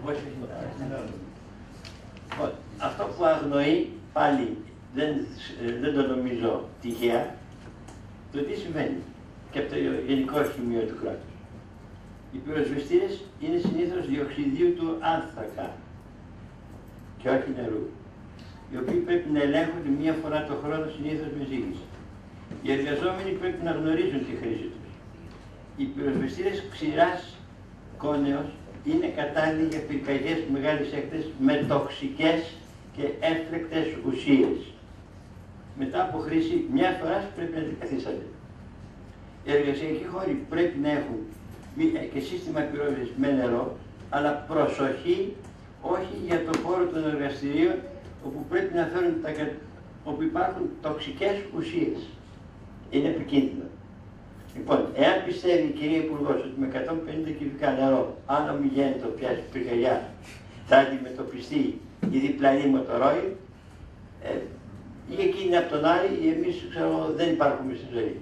Αυτό που αγνοεί πάλι δεν, δεν το νομίζω τυχαία, το τι συμβαίνει και από το γενικό σημείο του κράτους. Οι πυροσβεστήρες είναι συνήθως διοξιδίου του άνθρακα και όχι νερού, οι οποίοι πρέπει να ελέγχονται μία φορά το χρόνο συνήθως με ζύγιση. Οι εργαζόμενοι πρέπει να γνωρίζουν τη χρήση τους. Οι πυροσβεστήρες ξηράς κόνεως είναι κατάλληλοι για πυρκαγιές μεγάλης έκτασης με τοξικές και έφλεκτες ουσίες. Μετά από χρήση μια φορά πρέπει να αντικαθίστανται. Οι εργασιακοί χώροι πρέπει να έχουν και σύστημα πυρόσβεσης με νερό, αλλά προσοχή όχι για το χώρο των εργαστηρίων όπου πρέπει να φέρουν τα, όπου υπάρχουν τοξικές ουσίες. Είναι επικίνδυνο. Λοιπόν, εάν πιστεύει η κυρία Υπουργός ότι με εκατόν πενήντα κυβικά νερό, αν ομιγέννητο πιάσει πυρκαγιά, θα αντιμετωπιστεί η διπλανή μοτορόη, ε, ή εκείνη από τον Άρη, ή εμείς ξέρω, δεν υπάρχουμε στη ζωή.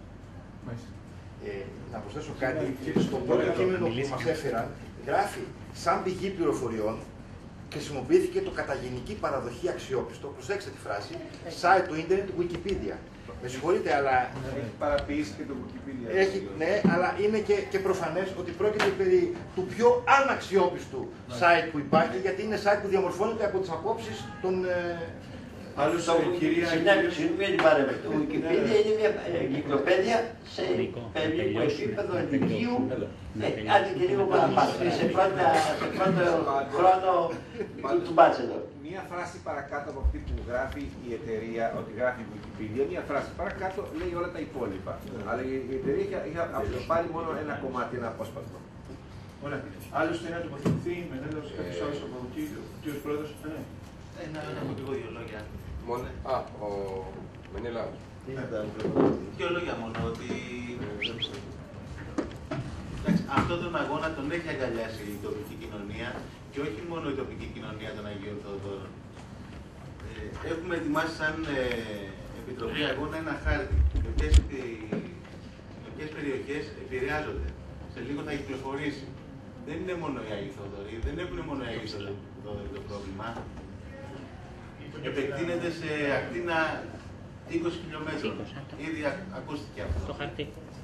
Ε, να προσθέσω κάτι, στο πρώτο κείμενο που μας έφεραν, γράφει σαν πηγή πληροφοριών, χρησιμοποιήθηκε το καταγενική παραδοχή αξιόπιστο, προσέξτε τη φράση, site του ίντερνετ Wikipedia. Με συγχωρείτε, αλλά έχει παραποιήσει και το Wikipedia. Έχει, ναι, αλλά είναι και, και προφανές ότι πρόκειται περί του πιο αναξιόπιστου site που υπάρχει, γιατί είναι site που διαμορφώνεται από τις απόψεις των... Άλλους, κυρία... Συγγνώμη για την παρέμβαση. Το Wikipedia είναι μια εγκυκλοπαίδεια σε περίπου επίπεδο ενδικίου, άντε και λίγο παραπάνω, σε πρώτο χρόνο του bachelor. Μία φράση παρακάτω από αυτή που γράφει η εταιρεία, ότι γράφει η Wikipedia, μία φράση παρακάτω λέει όλα τα υπόλοιπα. Αλλά η εταιρεία είχε πάρει μόνο ένα κομμάτι, ένα απόσπασμα. Ωραία. Άλλος θέλει να τοποθετηθεί, μετέλος κάποιος άλλος από ο κύριος Πρόεδρος. Να πω και εγώ δύο λόγια. Μόνο, α, ο Μενέλαος. Δύο λόγια μόνο, ότι εντάξει, αυτόν τον αγώνα τον έχει αγκαλιάσει η τοπική κοινωνία και όχι μόνο η τοπική κοινωνία των Αγίων Θεοδόρων. Ε, έχουμε ετοιμάσει σαν ε, Επιτροπή Αγώνα ένα χάρτη με ποιες περιοχές επηρεάζονται. Σε λίγο θα κυκλοφορήσει. Δεν είναι μόνο οι Άγιοι Θεοδόροι, δεν έχουν μόνο οι Άγιοι Θεοδόροι το πρόβλημα. Επεκτείνεται σε ακτίνα είκοσι χιλιόμετρων. Ήδη ακούστηκε αυτό. Το χαρτί.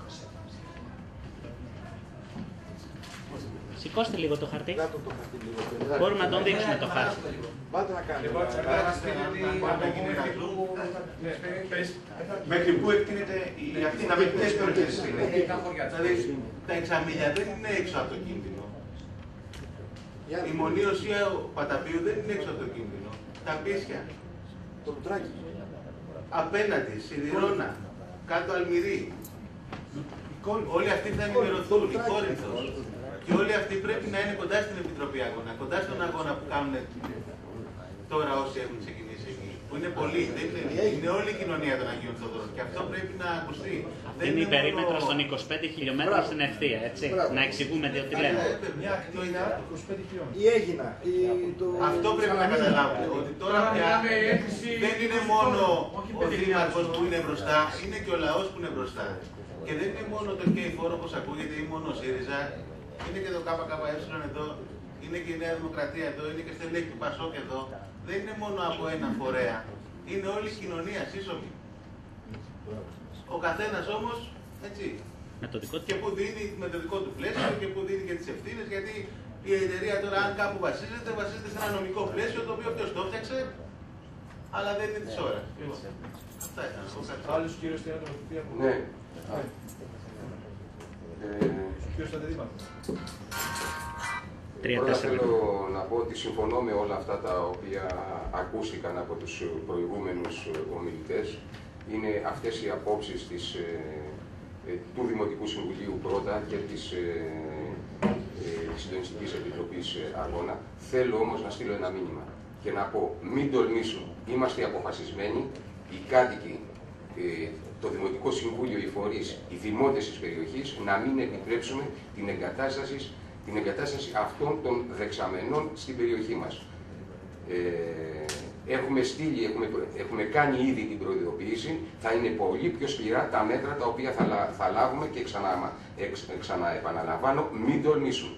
Σηκώστε λίγο το χαρτί. Μπορούμε να τον δείξουμε το χάρτη. Πάτε να κάνετε. Μέχρι πού εκτείνεται η ακτίνα, με ποιες περιοχές? Δηλαδή, τα εξαμίλια δεν είναι έξω από το κίνδυνο. Η Μονή Οσία Παταπίου δεν είναι έξω από το κίνδυνο. Τα Πίσια. Το Λουτράκι. Απέναντι, Σιδηρώνα, κάτω Αλμυρί. Όλοι αυτοί θα ενημερωθούν, η Κόρινθος. Και όλοι αυτοί πρέπει να είναι κοντά στην Επιτροπή Αγώνα, κοντά στον αγώνα που κάνουν τώρα όσοι έχουν ξεκινήσει εκεί. Που είναι πολλοί, δεν είναι, είναι όλη η κοινωνία των Αγίων Θεοδόρων. Και αυτό πρέπει να ακουστεί. Αυτή είναι η περίμετρο των είκοσι πέντε χιλιόμετρων στην ευθεία, έτσι. Να εξηγούμε τι λέμε. Μια ακτίνα είκοσι πέντε χιλιόμετρα. Η Έγινα. Η, το... Αυτό πρέπει να καταλάβουμε. Ότι τώρα πια δεν είναι μόνο ο Δήμαρχος που είναι μπροστά, είναι και ο λαός που είναι μπροστά. Και δεν είναι μόνο το ΚΕΙΦΟΡ όπως ακούγεται ή μόνο ο ΣΥΡΙΖΑ. Είναι και το ΚΚΕ εδώ, είναι και η Νέα Δημοκρατία εδώ, είναι και στελέχη του Πασόκ εδώ. Δεν είναι μόνο από ένα φορέα. Είναι όλη η κοινωνία σύσσωμη. Ο καθένας όμως, έτσι, Με το δικό του. και που δίνει με το δικό του πλαίσιο και που δίνει και τις ευθύνες, γιατί Η εταιρεία τώρα, αν κάπου βασίζεται, βασίζεται σε ένα νομικό πλαίσιο το οποίο ποιος το φτιάξε, αλλά δεν είναι της ώρας. Αυτά ήταν. Άλλος κύριος Θεάτρος, Ναι. Κύριος Στρατεδήματο. Πρώτα θέλω να πω ότι συμφωνώ με όλα αυτά τα οποία ακούστηκαν από τους προηγούμενους ομιλητές. Είναι αυτές οι απόψεις της, ε, του Δημοτικού Συμβουλίου πρώτα και της, ε, ε, της Συντονιστικής Επιτροπής Αγώνα. Θέλω όμως να στείλω ένα μήνυμα και να πω μην τολμήσουν, είμαστε αποφασισμένοι, οι κάτοικοι, ε, το Δημοτικό Συμβούλιο, οι φορείς, οι δημότες της περιοχής να μην επιτρέψουμε την εγκατάσταση την εγκατάσταση αυτών των δεξαμενών στην περιοχή μας. Ε, έχουμε στείλει, έχουμε, έχουμε κάνει ήδη την προειδοποίηση, θα είναι πολύ πιο σκληρά τα μέτρα τα οποία θα, θα λάβουμε και ξανά, εξ, ξανά επαναλαμβάνω, μην τολμήσουν.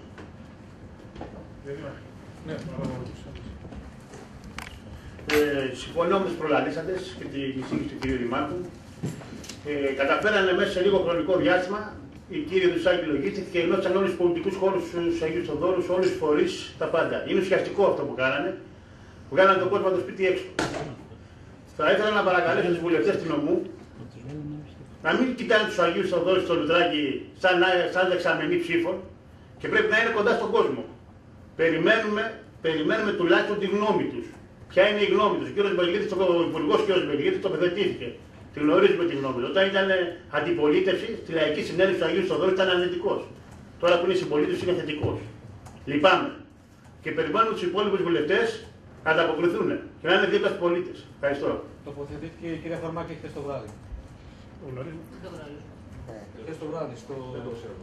Ε, συμφωνώ με τους προλαλήσαντες και την εισήγηση του κ. Δημάρχου. Ε, καταφέρανε μέσα σε λίγο χρονικό διάστημα οι κύριοι του Σάκη Λογίστικ και ενώσαν όλους τους πολιτικούς χώρους, τους Αγίους Θοδόρους, όλους τους φορείς, τα πάντα. Είναι ουσιαστικό αυτό που κάνανε. Βγάλανε τον κόσμο από το σπίτι έξω. Θα ήθελα να παρακαλέσω τους βουλευτές του νομού να μην κοιτάνε τους Αγίους Θοδόρους στο Λουτράκι σαν, σαν δεξαμενή ψήφων και πρέπει να είναι κοντά στον κόσμο. Περιμένουμε, περιμένουμε τουλάχιστον τη γνώμη τους. Ποια είναι η γνώμη τους. Ο κύριος Μπελγίδης, ο υπουργός κ. Μπελγίδης τοποθετήθηκε. Τη γνωρίζουμε τη γνώμη. Όταν ήταν αντιπολίτευση στη Λαϊκή Συνέλευση του Αγίου Θοδόρου ήταν αρνητικός. Τώρα που είναι συμπολίτευση είναι θετικός. Λυπάμαι. Και περιμένουμε τους υπόλοιπους βουλευτές να ανταποκριθούν και να είναι δίπλα στους πολίτες. Ευχαριστώ. Τοποθετήθηκε η κυρία Χαρμάκη χθες το βράδυ. Χθες το βράδυ στο. Δεν το ξέρω.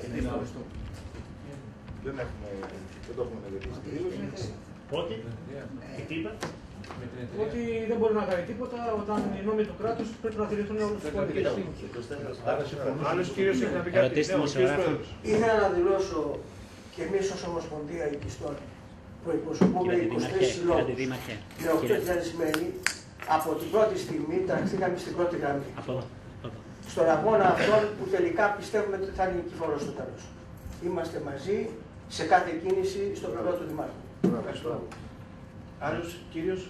Δεν έχουμε. Δεν το έχουμε μελετήσει. Πότε, και τι είπα. Ότι δεν μπορεί να κάνει τίποτα όταν οι νόμοι του κράτους πρέπει να τηρηθούν όλους τους πολίτες. Άλλος κύριος έχει να πει κάτι. Ήθελα να δηλώσω και εμείς ως Ομοσπονδία Οικιστών που εκπροσωπούμε είκοσι τρεις συλλόγους με οκτώ χιλιάδες μέλη, από την πρώτη στιγμή ταχθήκαμε στην πρώτη γραμμή. Στον αγώνα αυτόν που τελικά πιστεύουμε ότι θα είναι νικηφόρος στο τέλος. Είμαστε μαζί σε κάθε κίνηση στο πλευρό του Δημάρχου. Άλλος κύριος.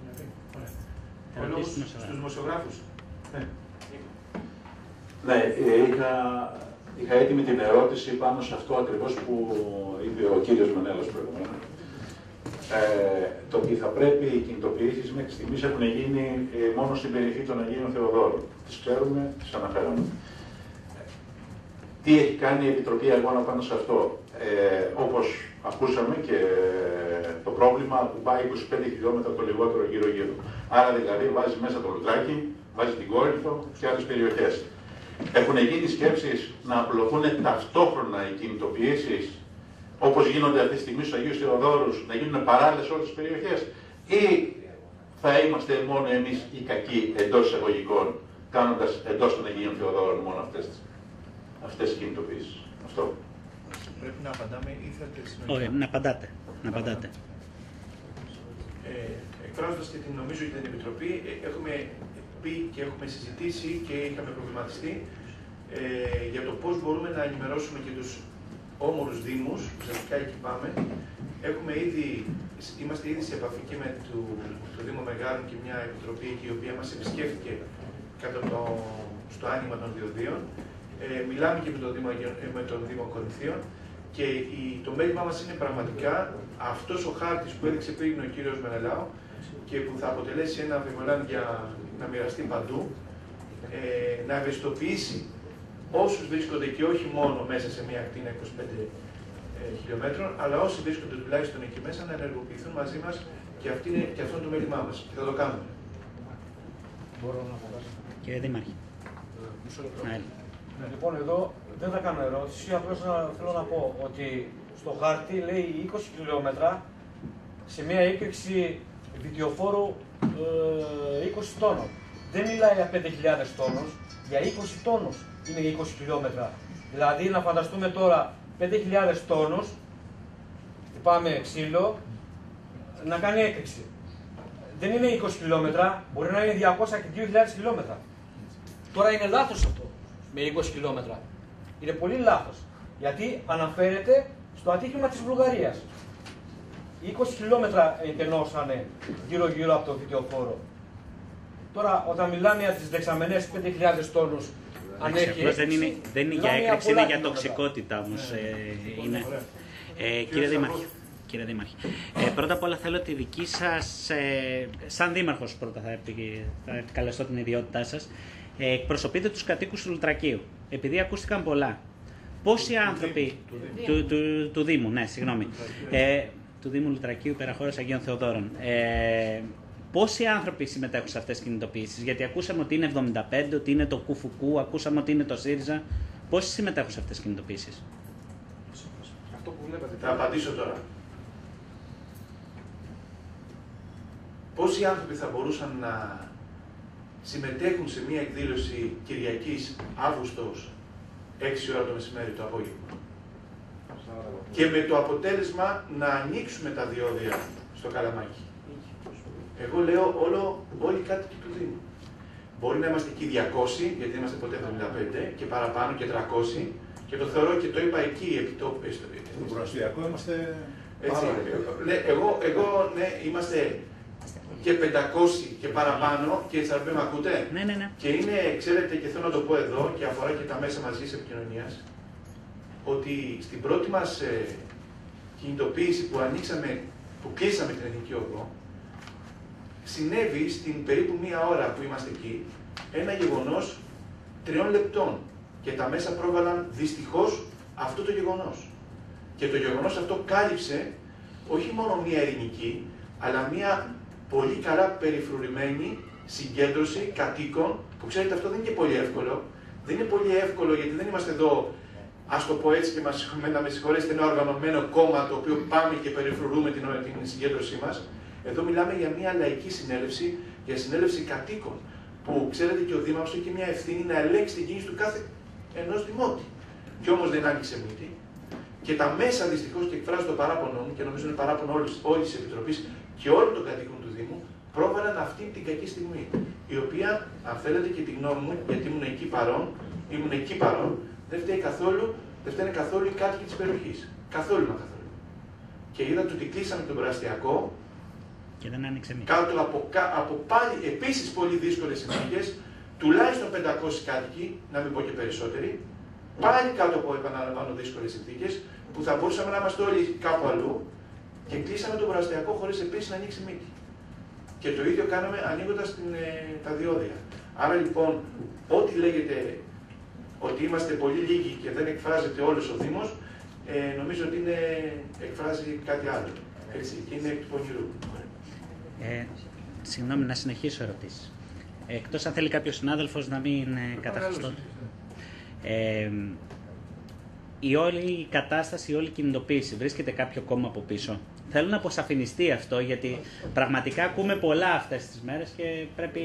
Ο λόγος στους δημοσιογράφους. Ναι, είχα, είχα έτοιμη την ερώτηση πάνω σε αυτό ακριβώς που είπε ο κύριος Μενέλος προηγουμένως. Ε, το ότι θα πρέπει οι κινητοποιήσεις μέχρι στιγμής έχουν γίνει ε, μόνο στην περιοχή των Αγίων Θεοδόρων. Τις ξέρουμε, τις αναφέραμε. Τι έχει κάνει η Επιτροπή Αγώνα πάνω σε αυτό. Ε, όπως ακούσαμε και το πρόβλημα που πάει είκοσι πέντε χιλιόμετρα το λιγότερο γύρω-γύρω. Άρα δηλαδή βάζει μέσα το Λουτράκι, βάζει την Κόρινθο και άλλες περιοχές. Έχουν γίνει σκέψεις να απλωθούν ταυτόχρονα οι κινητοποιήσεις όπως γίνονται αυτή τη στιγμή στους Αγίους Θεοδόρους, να γίνουν παράλληλες σε όλες τις περιοχές, ή θα είμαστε μόνο εμείς οι κακοί εντός εισαγωγικών, κάνοντας εντός των Αγίων Θεοδόρων μόνο αυτές, αυτές τις κινητοποιήσεις. Αυτό. Πρέπει να απαντάμε ή θέλετε συνολικά. Όχι, να απαντάτε. Να απαντάτε. Ε, εκφράζοντας και την, νομίζω για την Επιτροπή, ε, έχουμε πει και έχουμε συζητήσει και είχαμε προβληματιστεί ε, για το πώς μπορούμε να ενημερώσουμε και τους όμορους δήμους, ουσιαστικά εκεί πάμε. Έχουμε ήδη, είμαστε ήδη σε επαφή και με το, το Δήμο Μεγάρων και μια επιτροπή η οποία μας επισκέφθηκε κατά το, στο άνοιγμα των διοδίων. Ε, μιλάμε και με τον Δήμο, με τον Δήμο Κορινθίων και η, το μέλημά μας είναι πραγματικά αυτός ο χάρτης που έδειξε πριν ο κύριος Μενελάου και που θα αποτελέσει ένα βιβλίο για να μοιραστεί παντού, ε, να ευαισθητοποιήσει όσους βρίσκονται και όχι μόνο μέσα σε μια ακτίνα είκοσι πέντε ε, χιλιόμετρων, αλλά όσοι βρίσκονται τουλάχιστον εκεί μέσα να ενεργοποιηθούν μαζί μας και, αυτή είναι, και αυτό είναι το μέλημά μας. Και θα το κάνουμε. Μπορώ να πω κάτι. Κύριε Δήμαρχε. Λοιπόν, εδώ δεν θα κάνω ερώτηση, απλώς θέλω να πω ότι στο χάρτη λέει είκοσι χιλιόμετρα σε μια έκρηξη βιτιοφόρου ε, είκοσι τόνων. Δεν μιλάει για πέντε χιλιάδες τόνους, για είκοσι τόνους είναι είκοσι χιλιόμετρα. Δηλαδή να φανταστούμε τώρα πέντε χιλιάδες τόνους, πάμε ξύλο, να κάνει έκρηξη. Δεν είναι είκοσι χιλιόμετρα, μπορεί να είναι διακόσια και δύο χιλιάδες χιλιόμετρα. Τώρα είναι λάθος αυτό με είκοσι χιλιόμετρα. Είναι πολύ λάθος. Γιατί αναφέρεται στο ατύχημα της Βουλγαρίας. είκοσι χιλιόμετρα εκτενώσανε γύρω-γύρω από το βιτεοφόρο. Τώρα, όταν μιλάμε για τις δεξαμενές πέντε χιλιάδες τόνους, αν έχει έκρηξη, δεν είναι, δεν είναι για έκρηξη, είναι για τοξικότητα όμως. Ε, είναι. Ε, κύριε Δήμαρχε, κύριε Δήμαρχε ε, πρώτα απ' όλα θέλω τη δική σας, ε, σαν δήμαρχος πρώτα θα, θα καλεστώ την ιδιότητά σας, ε, εκπροσωπείτε τους κατοίκους του Λουτρακίου. Επειδή ακούστηκαν πολλά, πόσοι άνθρωποι του, του, του, του, του Δήμου, ναι, συγγνώμη, ε, του Δήμου Λουτρακίου, Περαχώρας Αγίων Θεοδόρων, ε, πόσοι άνθρωποι συμμετέχουν σε αυτές τις κινητοποιήσεις? Γιατί ακούσαμε ότι είναι εβδομήντα πέντε, ότι είναι το Κουφουκού, ακούσαμε ότι είναι το ΣΥΡΙΖΑ. Πόσοι συμμετέχουν σε αυτές τις κινητοποιήσεις? Αυτό που βλέπατε. Θα απαντήσω τώρα. Πόσοι άνθρωποι θα μπορούσαν να συμμετέχουν σε μια εκδήλωση Κυριακής Αύγουστος, έξι ώρα το μεσημέρι το απόγευμα, και με το αποτέλεσμα να ανοίξουμε τα διόδια στο Καλαμάκι? Εγώ λέω όλο, όλοι οι κάτοικοι του Δήμου. Μπορεί να είμαστε εκεί διακόσιοι, γιατί δεν είμαστε ποτέ εβδομήντα πέντε, και παραπάνω και τριακόσιοι, και το θεωρώ και το είπα εκεί επί τόπου. Στο προαστιακό είμαστε. Έτσι, ναι, εγώ, εγώ ναι, είμαστε και πεντακόσιοι και παραπάνω, και Τσαρμπέ με ακούτε. Ναι, ναι, ναι. Και είναι, ξέρετε, και θέλω να το πω εδώ, και αφορά και τα μέσα μαζικής επικοινωνίας, ότι στην πρώτη μας ε, κινητοποίηση που ανοίξαμε, που κλείσαμε την Εθνική Οδό, συνέβη στην περίπου μία ώρα που είμαστε εκεί ένα γεγονός τριών λεπτών, και τα μέσα πρόβαλαν δυστυχώς αυτό το γεγονός. Και το γεγονός αυτό κάλυψε όχι μόνο μία ειρηνική, αλλά μία πολύ καλά περιφρουρημένη συγκέντρωση κατοίκων, που ξέρετε αυτό δεν είναι και πολύ εύκολο. Δεν είναι πολύ εύκολο γιατί δεν είμαστε εδώ, ας το πω έτσι και μας, να με συγχωρέσετε, ένα οργανωμένο κόμμα το οποίο πάμε και περιφρουρούμε την, την συγκέντρωσή μας. Εδώ μιλάμε για μια λαϊκή συνέλευση, για συνέλευση κατοίκων, που ξέρετε και ο Δήμαρχος έχει μια ευθύνη να ελέγξει την κίνηση του κάθε ενός δημότη. Και όμως δεν άνοιξε μύτη. Και τα μέσα δυστυχώς, και εκφράζω το παράπονο μου, και νομίζω είναι παράπονο όλη τη Επιτροπή και όλων των κατοίκων του Δήμου, πρόβαλαν αυτή την κακή στιγμή. Η οποία, αν θέλετε και τη γνώμη μου, γιατί ήμουν εκεί παρόν, ήμουν εκεί παρόν, δεν φταίει καθόλου, δεν φταίνε καθόλου οι κάτοικοι της περιοχής. Καθόλου μα καθόλου. Και είδατε ότι κλείσαμε τον προαστιακό. Και δεν άνοιξε μύτη. Κάτω από, από πάλι επίσης πολύ δύσκολες συνθήκες, τουλάχιστον πεντακόσιοι κάτοικοι, να μην πω και περισσότεροι, πάλι κάτω από, επαναλαμβάνω, δύσκολες συνθήκες, που θα μπορούσαμε να είμαστε όλοι κάπου αλλού, και κλείσαμε τον προαστιακό χωρίς επίσης να ανοίξει μύτη. Και το ίδιο κάναμε ανοίγοντας την, ε, τα διόδια. Άρα λοιπόν, ό,τι λέγεται ότι είμαστε πολύ λίγοι και δεν εκφράζεται όλος ο Δήμος, ε, νομίζω ότι είναι, εκφράζει κάτι άλλο. Έτσι, και είναι εκ του πονηρού. Ε, συγγνώμη, να συνεχίσω ερωτήσεις. Εκτός αν θέλει κάποιος συνάδελφος να μην ε, καταχρηστώ. Ε, η όλη κατάσταση, η όλη κινητοποίηση, βρίσκεται κάποιο κόμμα από πίσω? Θέλω να αποσαφινιστεί αυτό, γιατί πραγματικά ακούμε πολλά αυτές τις μέρες και πρέπει...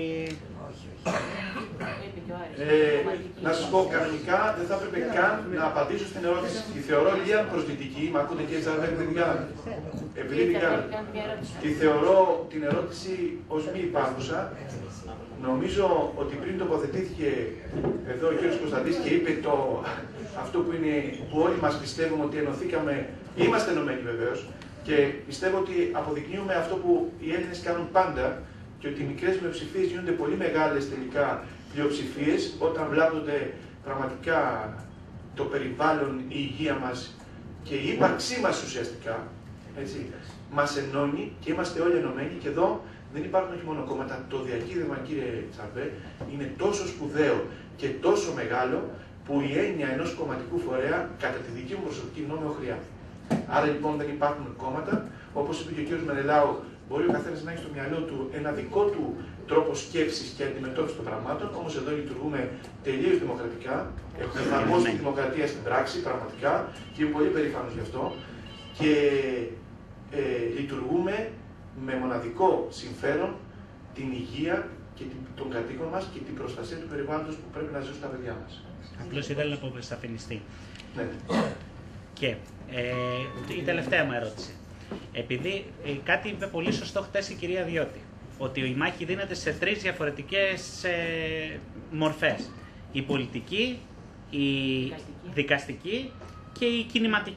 Ε, να σας πω, κανονικά δεν θα έπρεπε καν να απαντήσω στην ερώτηση. Τη θεωρώ λίγα προσδυτική, μα ακούτε κύριε Τσαρβέλη, δεν την κάνατε. Επειδή την κάνατε. Τη θεωρώ την ερώτηση ως μη υπάρχουσα. Νομίζω ότι πριν τοποθετήθηκε εδώ ο κύριος Κωνσταντής και είπε το, αυτό που, είναι, που όλοι μας πιστεύουμε ότι ενωθήκαμε, είμαστε ενωμένοι βεβαίως, και πιστεύω ότι αποδεικνύουμε αυτό που οι Έλληνες κάνουν πάντα, και ότι οι μικρές μειοψηφίες γίνονται πολύ μεγάλες τελικά πλειοψηφίες όταν βλάπτονται πραγματικά το περιβάλλον, η υγεία μας και η ύπαρξή μας ουσιαστικά. Έτσι, μας ενώνει και είμαστε όλοι ενωμένοι, και εδώ δεν υπάρχουν όχι μόνο κόμματα. Το διακύβευμα, κύριε Τσαρμπέ, είναι τόσο σπουδαίο και τόσο μεγάλο που η έννοια ενός κομματικού φορέα, κατά τη δική μου προσωπική γνώμη, οχριά. Άρα λοιπόν δεν υπάρχουν κόμματα, όπως είπε και ο κύριος Μενελάου. Μπορεί ο καθένας να έχει στο μυαλό του ένα δικό του τρόπο σκέψης και αντιμετώπισης των πραγμάτων, όμως εδώ λειτουργούμε τελείως δημοκρατικά. Έχουμε εφαρμόσει τη δημοκρατία στην πράξη, πραγματικά, και είμαι πολύ περήφανος γι' αυτό. Και ε, λειτουργούμε με μοναδικό συμφέρον την υγεία και των κατοίκων μας και την προστασία του περιβάλλοντος που πρέπει να ζήσουν τα παιδιά μας. Απλώς ήθελα να αποσαφινιστεί. Ναι. Και ε, η τελευταία μου ερώτηση. Επειδή ε, κάτι είπε πολύ σωστό χτες η κυρία Διώτη, ότι η μάχη δίνεται σε τρεις διαφορετικές ε, μορφές. Η πολιτική, η δικαστική. δικαστική και η κινηματική.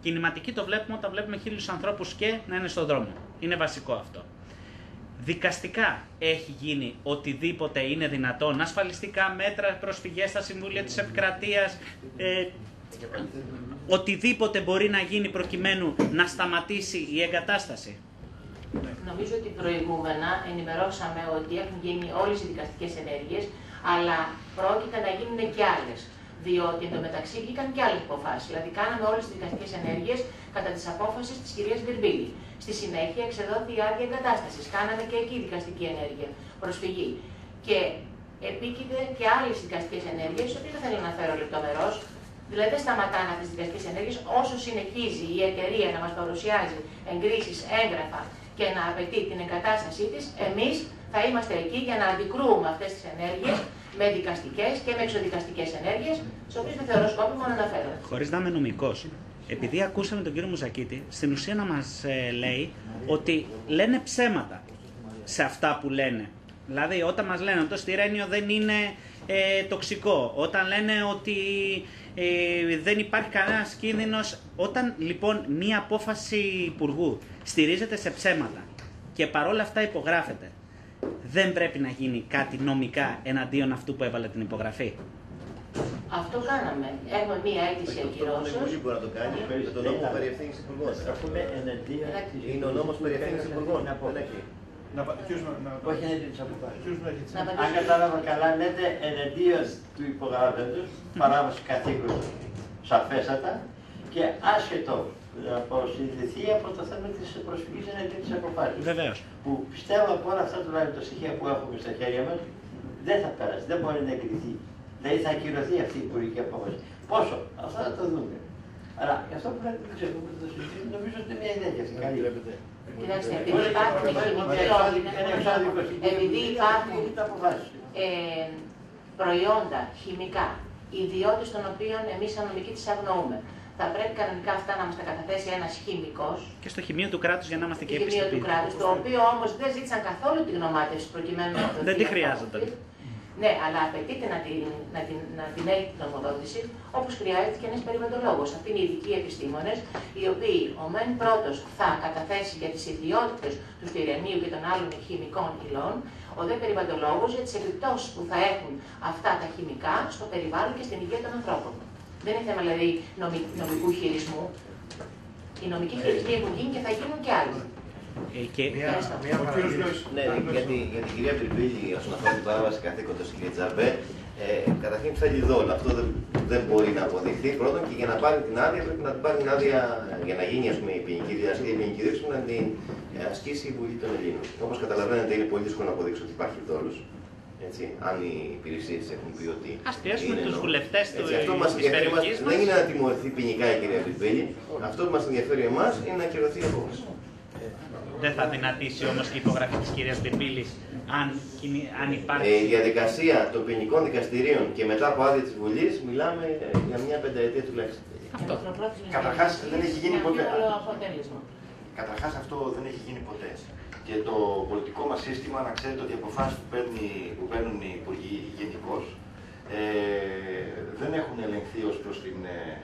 Κινηματική το βλέπουμε όταν βλέπουμε χίλιους ανθρώπους και να είναι στον δρόμο. Είναι βασικό αυτό. Δικαστικά έχει γίνει οτιδήποτε είναι δυνατόν, ασφαλιστικά μέτρα, προσφυγές στα Συμβούλια της Επικρατείας, ε, οτιδήποτε μπορεί να γίνει προκειμένου να σταματήσει η εγκατάσταση. Νομίζω ότι προηγούμενα ενημερώσαμε ότι έχουν γίνει όλες οι δικαστικές ενέργειες, αλλά πρόκειται να γίνουν και άλλες. Διότι εντωμεταξύ βγήκαν και άλλες αποφάσεις. Δηλαδή, κάναμε όλες τις δικαστικές ενέργειες κατά τις απόφασεις της κυρίας Μπιρμπίλη. Στη συνέχεια εξεδόθη η άδεια εγκατάστασης. Κάναμε και εκεί δικαστική ενέργεια, προσφυγή. Και επίκειται και άλλες δικαστικές ενέργειες, τις οποίες δεν θέλω να αναφέρω λεπτομερώς. Δηλαδή, δεν σταματάνε αυτές τις δικαστικές ενέργειες όσο συνεχίζει η εταιρεία να μας παρουσιάζει εγκρίσεις, έγγραφα και να απαιτεί την εγκατάστασή της. Εμείς θα είμαστε εκεί για να αντικρούουμε αυτές τις ενέργειες με δικαστικές και με εξοδικαστικές ενέργειες, τις οποίες δεν θεωρώ σκόπιμο να αναφέρω. Χωρίς να είμαι νομικός, επειδή ακούσαμε τον κύριο Μουζακίτη, στην ουσία να μας ε, λέει ότι λένε ψέματα σε αυτά που λένε. Δηλαδή, όταν μας λένε ότι το στιρένιο δεν είναι ε, τοξικό, όταν λένε ότι ε, δεν υπάρχει κανένας κίνδυνος, όταν λοιπόν μία απόφαση υπουργού στηρίζεται σε ψέματα και παρόλα αυτά υπογράφεται, δεν πρέπει να γίνει κάτι νομικά εναντίον αυτού που έβαλε την υπογραφή. Αυτό κάναμε. Έχουμε μία αίτηση ακυρώσεως. Δεν μπορεί να το κάνει με τον νόμο περί ευθύνης υπουργών. Είναι ο νόμος περί ευθύνης υπουργών. Όχι εναντίον της αποφάσης. Αν κατάλαβα καλά, λέτε εναντίον του υπογράφοντος, παράβαση καθήκον σαφέστατα και άσχετο από συνδεθεί από το θέμα της προσφυγής εναντίον της αποφάσης. Βεβαίως. Που πιστεύω από όλα αυτά τουλάχιστον τα στοιχεία που έχουμε στα χέρια μας δεν θα πέρασει, δεν μπορεί να εγκριθεί. Δηλαδή θα ακυρωθεί αυτή η υπουργική απόφαση. Πόσο, αυτά θα το δούμε. Αλλά γι' αυτό που λέτε δεν ξέρω που το συζητήσουμε, νομίζω ότι είναι μια ιδέα για αυτή. Καλή. Κοιτάξτε, επειδή υπάρχουν επειδή υπάρχουν ε, προϊόντα χημικά, ιδιότητες των οποίων εμείς σαν νομικοί τις αγνοούμε, θα πρέπει κανονικά αυτά να μας τα καταθέσει ένας χημικός. Και στο χημείο του κράτους για να είμαστε και επιστημονικοί. Στο χημείο του κράτους, το οποίο όμως δεν ζήτησαν καθόλου τη γνωμάτευση προκειμένου να το δεν τη χρειάζονται. Ναι, αλλά απαιτείται να την, να την, να την έχει την νομοδότηση, όπως χρειάζεται και ένας περιβαλλοντολόγος. Αυτοί είναι οι ειδικοί επιστήμονες, οι οποίοι ο μεν πρώτος θα καταθέσει για τις ιδιότητες του στιρενίου και των άλλων χημικών υλών, ο δε περιβαλλοντολόγος για τις επιπτώσεις που θα έχουν αυτά τα χημικά στο περιβάλλον και στην υγεία των ανθρώπων. Δεν είναι θέμα δηλαδή νομικού χειρισμού. Οι νομικοί χειρισμοί έχουν γίνει και θα γίνουν και άλλοι. Ε, και... Μια, μια ναι, για, την, για την κυρία Μπιρμπίλη, όσον αφορά την παράβαση καθήκοντος στην κυρία Τζαρμπέ, ε, καταρχήν θέλει δόλο. Αυτό δεν, δεν μπορεί να αποδειχθεί πρώτον και για να πάρει την άδεια πρέπει να την πάρει την άδεια για να γίνει ας πούμε, η ποινική δίωξη. Η ποινική δίωξη να την ασκήσει η Βουλή των Ελλήνων. Όπως καταλαβαίνετε, είναι πολύ δύσκολο να αποδείξω ότι υπάρχει δόλος. Έτσι, αν οι υπηρεσίες έχουν πει ότι. Ας πιέσουμε τους βουλευτές του περιοχής. Δεν είναι να τιμωρηθεί ποινικά η κυρία Μπιρμπίλη. Αυτό που μας ενδιαφέρει εμάς είναι να ακυρωθεί η απόφαση. Δεν θα δυνατήσει όμως και η υπογραφή της κυρίας Μπιρμπίλης αν, αν υπάρχει. Ε, η διαδικασία των ποινικών δικαστηρίων και μετά από άδεια της Βουλής μιλάμε για μια πενταετία τουλάχιστον. Αυτό. Καταρχάς δεν έχει γίνει ποτέ. Καταρχάς αυτό δεν έχει γίνει ποτέ. Και το πολιτικό μας σύστημα, να ξέρετε ότι οι αποφάσεις που, που παίρνουν οι υπουργοί γενικώς ε, δεν έχουν ελεγχθεί ως προς την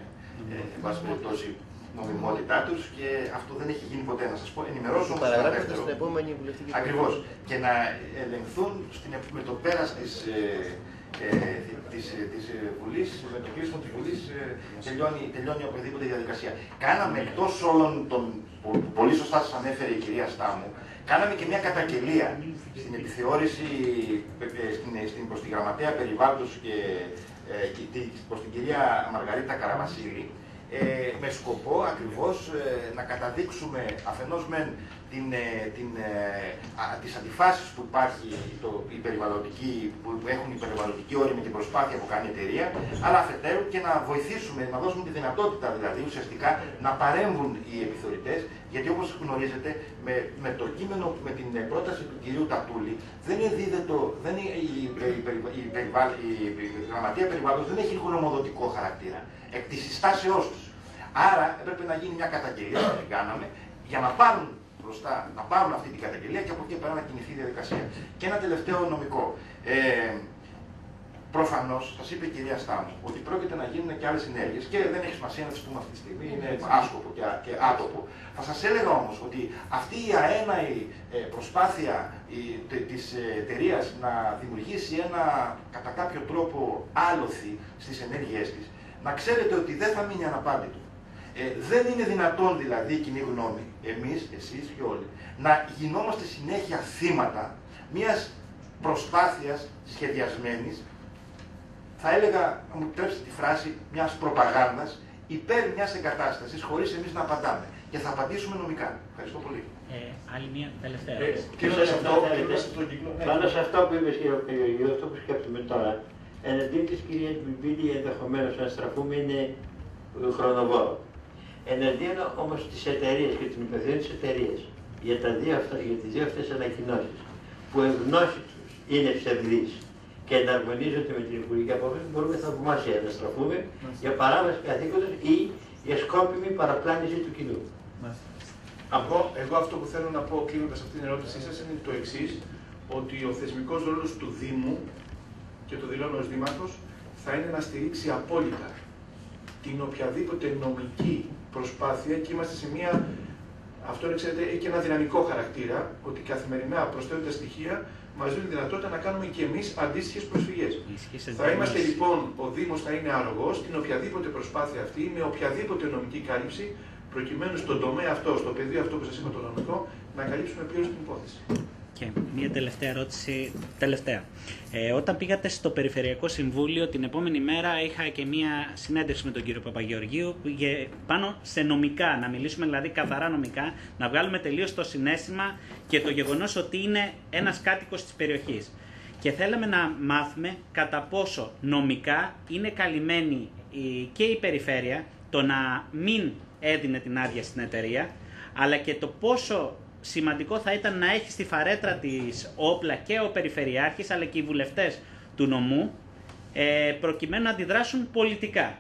ε, ε, νομιμότητά τους και αυτό δεν έχει γίνει ποτέ. Να σας πω, ενημερώσω όμως ένα δεύτερο. Ακριβώς. Και να ελεγχθούν στην, με το πέρας της, ε, ε, της, της Βουλής, με το κλείσιμο της Βουλής ε, τελειώνει, τελειώνει οποιαδήποτε διαδικασία. Κάναμε εκτός όλων των που πολύ σωστά σας ανέφερε η κυρία Στάμου, κάναμε και μια καταγγελία στην επιθεώρηση στην, στην, προς τη Γραμματέα Περιβάλλοντος και, ε, και προς την κυρία Μαργαρίτα Καραβασίλη, Ε, με σκοπό ακριβώς ε, να καταδείξουμε αφενός μεν την, ε, την, ε, α, τις αντιφάσεις που υπάρχει, το, η περιβαλλοντική, που έχουν οι περιβαλλοντικοί όροι με την προσπάθεια που κάνει η εταιρεία, αλλά αφετέρου και να βοηθήσουμε, να δώσουμε τη δυνατότητα δηλαδή ουσιαστικά να παρέμβουν οι επιθεωρητές, γιατί όπως γνωρίζετε με, με το κείμενο, με την πρόταση του κυρίου Τατούλη, δεν είναι δίδετο, δεν είναι, η, η, η, η, η, η Γραμματεία Περιβάλλοντος δεν έχει γνωμοδοτικό χαρακτήρα. Εκ της συστάσεώς τους. Άρα έπρεπε να γίνει μια καταγγελία, που την κάναμε, για να πάρουν μπροστά, να πάρουν αυτή την καταγγελία και από εκεί πέρα να κινηθεί η διαδικασία. Και ένα τελευταίο νομικό. Ε, Προφανώς, σας είπε η κυρία Στάμου, ότι πρόκειται να γίνουν και άλλες συνέργειες και δεν έχει σημασία να τις πούμε αυτή τη στιγμή, είναι άσκοπο και, και άτοπο. Θα σας έλεγα όμως ότι αυτή η αέναη προσπάθεια της εταιρείας να δημιουργήσει ένα κατά κάποιο τρόπο άλοθη στις ενέργειές της, να ξέρετε ότι δεν θα μείνει αναπάντητο. Ε, δεν είναι δυνατόν δηλαδή, κοινή γνώμη, εμείς, εσείς και όλοι, να γινόμαστε συνέχεια θύματα μιας προσπάθειας σχεδιασμένης, θα έλεγα, να μου επιτρέψετε τη φράση, μιας προπαγάνδας υπέρ μιας εγκατάστασης, χωρίς εμείς να απαντάμε. Και θα απαντήσουμε νομικά. Ευχαριστώ πολύ. Ε, άλλη μια τελευταία Ε, ερώτηση. και σε αυτό, πάνω σε αυτό που είπες, κύριε Παπαγεωργίου, αυτό που σκέφτομαι τώρα, εναντίον της κυρίας Μπιλμπίλη ενδεχομένως να στραφούμε είναι χρονοβόρο. Εναντίον όμως της εταιρείας και των υπευθύνων της εταιρείας για, για τις δύο αυτές ανακοινώσεις, που εν γνώση τους είναι ψευδείς και εναρμονίζονται με την υπουργική απόφαση, μπορούμε θαυμάσια να στραφούμε για παράβαση καθήκοντος ή για σκόπιμη παραπλάνηση του κοινού. Εγώ, εγώ αυτό που θέλω να πω κλείνοντας αυτή την ερώτησή σας είναι το εξής, ότι ο θεσμικός ρόλος του Δήμου, και το δηλώνω ως Δήμαρχος, θα είναι να στηρίξει απόλυτα την οποιαδήποτε νομική προσπάθεια και είμαστε σε μια, αυτό ξέρετε, έχει και ένα δυναμικό χαρακτήρα, ότι καθημερινά προσθέτοντας στοιχεία μας δίνει δυνατότητα να κάνουμε και εμείς αντίστοιχες προσφυγές. Θα είμαστε λοιπόν, ο Δήμος θα είναι άρρωγος στην οποιαδήποτε προσπάθεια αυτή, με οποιαδήποτε νομική κάλυψη, προκειμένου στον τομέα αυτό, στο πεδίο αυτό που σας είπα το νομικό, να καλύψουμε πλήρως την υπόθεση. Και μια τελευταία ερώτηση, τελευταία. Ε, όταν πήγατε στο Περιφερειακό Συμβούλιο την επόμενη μέρα είχα και μια συνέντευξη με τον κύριο Παπαγεωργίου για, πάνω σε νομικά, να μιλήσουμε δηλαδή καθαρά νομικά, να βγάλουμε τελείως το συναίσθημα και το γεγονός ότι είναι ένας κάτοικος της περιοχής. Και θέλαμε να μάθουμε κατά πόσο νομικά είναι καλυμμένη η, και η περιφέρεια το να μην έδινε την άδεια στην εταιρεία, αλλά και το πόσο σημαντικό θα ήταν να έχει στη φαρέτρα της όπλα και ο Περιφερειάρχης αλλά και οι βουλευτές του νομού ε, προκειμένου να αντιδράσουν πολιτικά.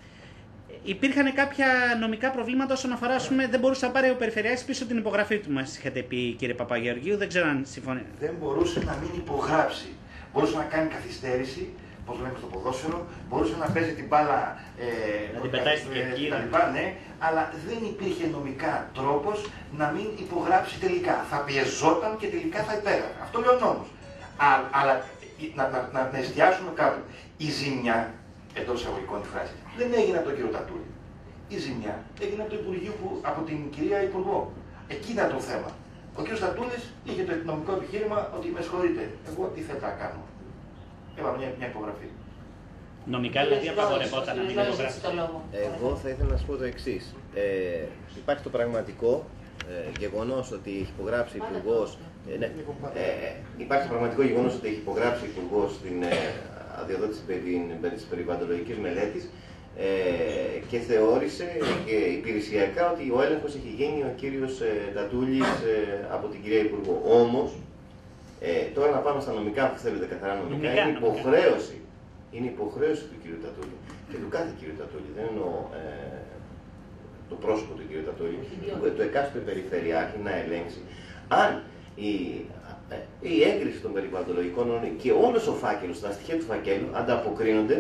Υπήρχαν κάποια νομικά προβλήματα όσον αφορά, πούμε, δεν μπορούσε να πάρει ο Περιφερειάρχης πίσω την υπογραφή του, μας είχατε πει, κύριε Παπαγεωργίου, δεν ξέρω αν συμφωνείτε. Δεν μπορούσε να μην υπογράψει. Μπορούσε να κάνει καθυστέρηση, πώς λέμε στο ποδόσφαιρο, μπορούσε να παίζει την μπάλα ε, να την πετάει στην κερκίδα. Ναι, αλλά δεν υπήρχε νομικά τρόπος να μην υπογράψει τελικά. Θα πιεζόταν και τελικά θα υπέγραφε. Αυτό λέει ο νόμος. Α, αλλά να, να, να, να εστιάσουμε κάπου. Η ζημιά, εντός εισαγωγικών τη φράση, δεν έγινε από τον κύριο Τατούλη. Η ζημιά έγινε από το Υπουργείο, που, από την κυρία Υπουργό. Εκεί ήταν το θέμα. Ο κύριος Τατούλης είχε το νομικό επιχείρημα ότι με συγχωρείτε, εγώ τι θέλω να κάνω. Έβαλα μια, μια υπογραφή. Νομικά δηλαδή απαγορευόταν να μην υπογράφει. Εγώ θα ήθελα να σας πω το εξής. Ε, υπάρχει το πραγματικό ε, γεγονός ότι έχει υπογράψει ο Υπουργός. Ε, ναι, ε, υπάρχει το πραγματικό γεγονός ότι έχει υπογράψει ο Υπουργός την ε, αδειοδότηση της περιβαλλοντολογικής μελέτης ε, και θεώρησε και υπηρεσιακά ότι ο έλεγχος έχει γίνει ο κύριος ε, Τατούλης ε, από την κυρία Υπουργό. Όμως, ε, τώρα να πάμε στα νομικά που θέλετε καθαρά νομικά, νομικά είναι υποχρέωση. Είναι υποχρέωση του κ. Τατούλη και του κάθε κ. Τατούλη. Δεν εννοώ ε, το πρόσωπο του κ. Τατούλη, του, του εκάστοτε περιφερειάρχη να ελέγξει αν η, ε, η έγκριση των περιβαλλοντολογικών όρων και όλος ο φάκελος, τα στοιχεία του φακέλου ανταποκρίνονται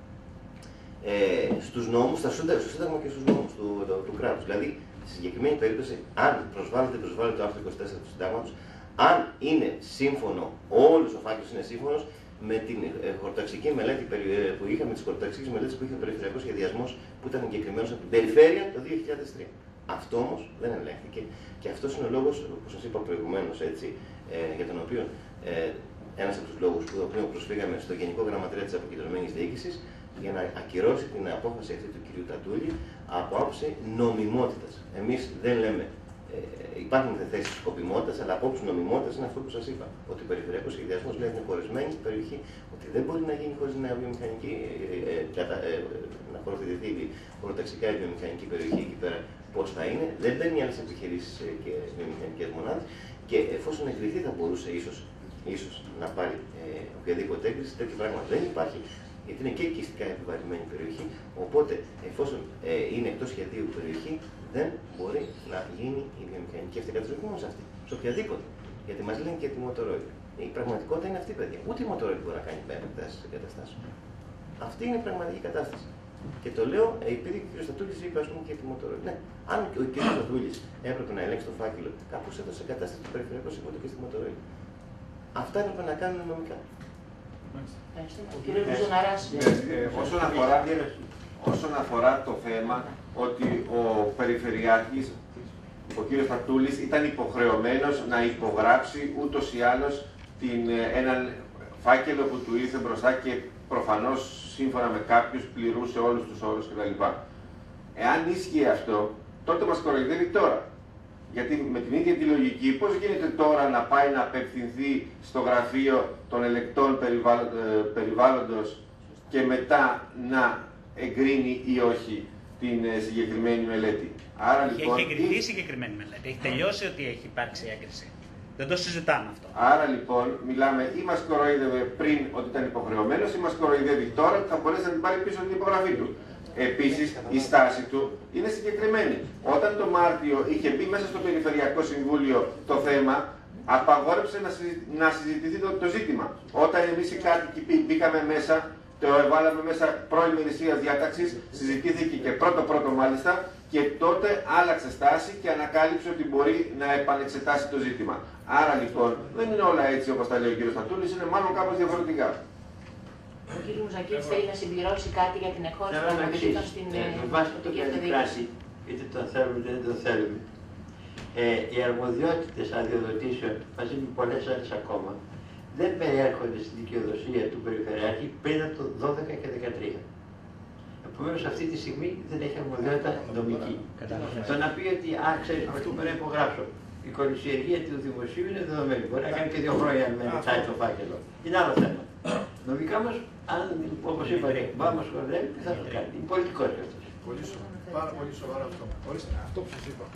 ε, στους νόμους, στα στο Σύνταγμα και στους νόμους του, του, του κράτους. Δηλαδή, στη συγκεκριμένη περίπτωση, αν προσβάλλεται, προσβάλλεται το άρθρο είκοσι τέσσερα του Συντάγματος, αν είναι σύμφωνο, όλος ο φάκελος είναι σύμφωνος με την ε, χωροταξική μελέτη ε, που είχαμε, τις χωροταξικές μελέτες που είχε ο Περιφερειακός Σχεδιασμός που ήταν εγκεκριμένος από την Περιφέρεια το δύο χιλιάδες τρία. Αυτό όμως δεν ελέγχθηκε και αυτός είναι ο λόγος που σας είπα προηγουμένως, έτσι, ε, για τον οποίο ε, ένας από τους λόγους που τον οποίο προσφύγαμε στο Γενικό Γραμματέα της Αποκεντρωμένης Διοίκησης για να ακυρώσει την απόφαση αυτή του κ. Τατούλη από άποψη νομιμότητας. Εμείς δεν λέμε. Ε, υπάρχουν θέσεις σκοπιμότητας, αλλά απόψη νομιμότητας είναι αυτό που σας είπα. Ότι ο Περιφερειακός Σχεδιασμός λέει ότι είναι χωρισμένη περιοχή, ότι δεν μπορεί να γίνει χωρίς νέα βιομηχανική, ε, ε, ε, ε, να χωροφιδευτεί χωροταξικά η βιομηχανική περιοχή εκεί πέρα πώς θα είναι. Δεν μπαίνει άλλες επιχειρήσεις ε, και βιομηχανικές μονάδες και εφόσον εγκριθεί θα μπορούσε ίσως, ίσως να πάρει ε, οποιαδήποτε έγκριση. Τέτοιο πράγμα δεν υπάρχει. Γιατί είναι και οικιστικά επιβαρημένη περιοχή, οπότε εφόσον ε, είναι εκτός σχεδίου περιοχή, δεν μπορεί να γίνει η βιομηχανική αυτή καταστροφή, μόνο σε αυτή, σε οποιαδήποτε. Γιατί μας λένε και τιμωτορόιδια. Η πραγματικότητα είναι αυτή, παιδιά. Ούτε η Motorola μπορεί να κάνει πέντε εκτάσεις εγκαταστάσεων. Αυτή είναι η πραγματική κατάσταση. Και το λέω επειδή ο κ. Στατούλης είπε, ας πούμε, και τη Motorola. Ναι, αν ο κ. Στατούλης έπρεπε να ελέγξει το φάκελο, κάπως έδωσε εγκατάσταση του Περιφερειακού Συμβούλου και στη Motorola. Αυτά έπρεπε να κάνουν νομικά. Όσον αφορά, όσον αφορά το θέμα ότι ο Περιφερειάρχης, ο κ. Στατούλης, ήταν υποχρεωμένος να υπογράψει ούτως ή άλλως την, έναν φάκελο που του ήρθε μπροστά και προφανώς σύμφωνα με κάποιους πληρούσε όλους τους όρους κτλ. Εάν ίσχυε αυτό, τότε μας κοροϊδεύει τώρα. Γιατί με την ίδια τη λογική, πώς γίνεται τώρα να πάει να απευθυνθεί στο γραφείο των ελεκτών περιβάλλοντος και μετά να εγκρίνει ή όχι την συγκεκριμένη μελέτη. Άρα, λοιπόν, έχει εγκριθεί η συγκεκριμένη μελέτη. Έχει τελειώσει ότι έχει υπάρξει έγκριση. Δεν το συζητάμε αυτό. Άρα λοιπόν, μιλάμε ή μας κοροϊδεύε πριν ότι ήταν υποχρεωμένος ή μας κοροϊδεύει τώρα ότι θα μπορέσει να την πάρει πίσω την υπογραφή του. Επίσης, η στάση του είναι συγκεκριμένη. Όταν το Μάρτιο είχε μπει μέσα στο Περιφερειακό Συμβούλιο το θέμα, απαγόρεψε να, συζη... να συζητηθεί το, το ζήτημα. Όταν εμείς οι κάτοικοι μπήκαμε μέσα, το έβαλαμε μέσα πρώην ημερησίας διάταξης, συζητήθηκε και πρώτο-πρώτο μάλιστα, και τότε άλλαξε στάση και ανακάλυψε ότι μπορεί να επανεξετάσει το ζήτημα. Άρα λοιπόν, δεν είναι όλα έτσι όπως τα λέει ο κ. Στατούλης, είναι μάλλον κάπως διαφορετικά. Ο κ. Μουζακίδης θέλει να συμπληρώσει κάτι για την εκχώρηση των αρμοδιοτήτων στην Ελληνική Αυτοδιοίκηση. Είτε τον θέλουμε είτε δεν τον θέλουμε. Ε, οι αρμοδιότητες αδειοδοτήσεων, μαζί με πολλές άλλες ακόμα, δεν περιέρχονται στην δικαιοδοσία του Περιφερειάρχη πριν από το δώδεκα και δεκατρία. Επομένως, αυτή τη στιγμή δεν έχει αρμοδιότητα νομική. Το να πει ότι, α, ξέρεις, αυτό πρέπει να υπογράψω. Η κολυσιεργία του δημοσίου είναι δεδομένη. Μπορεί να κάνει και δύο χρόνια αν με ρωτάει το φάκελο. Είναι άλλο θέμα. Νομικά όμως, αν, όπως είπα, πάμε στο κορδέλι, θα το κάνει. Είναι πολιτικός και αυτός. Πολύ σοβαρό. Πάρα πολύ σοβαρό αυτό. Ορίστε, αυτό που σας είπα.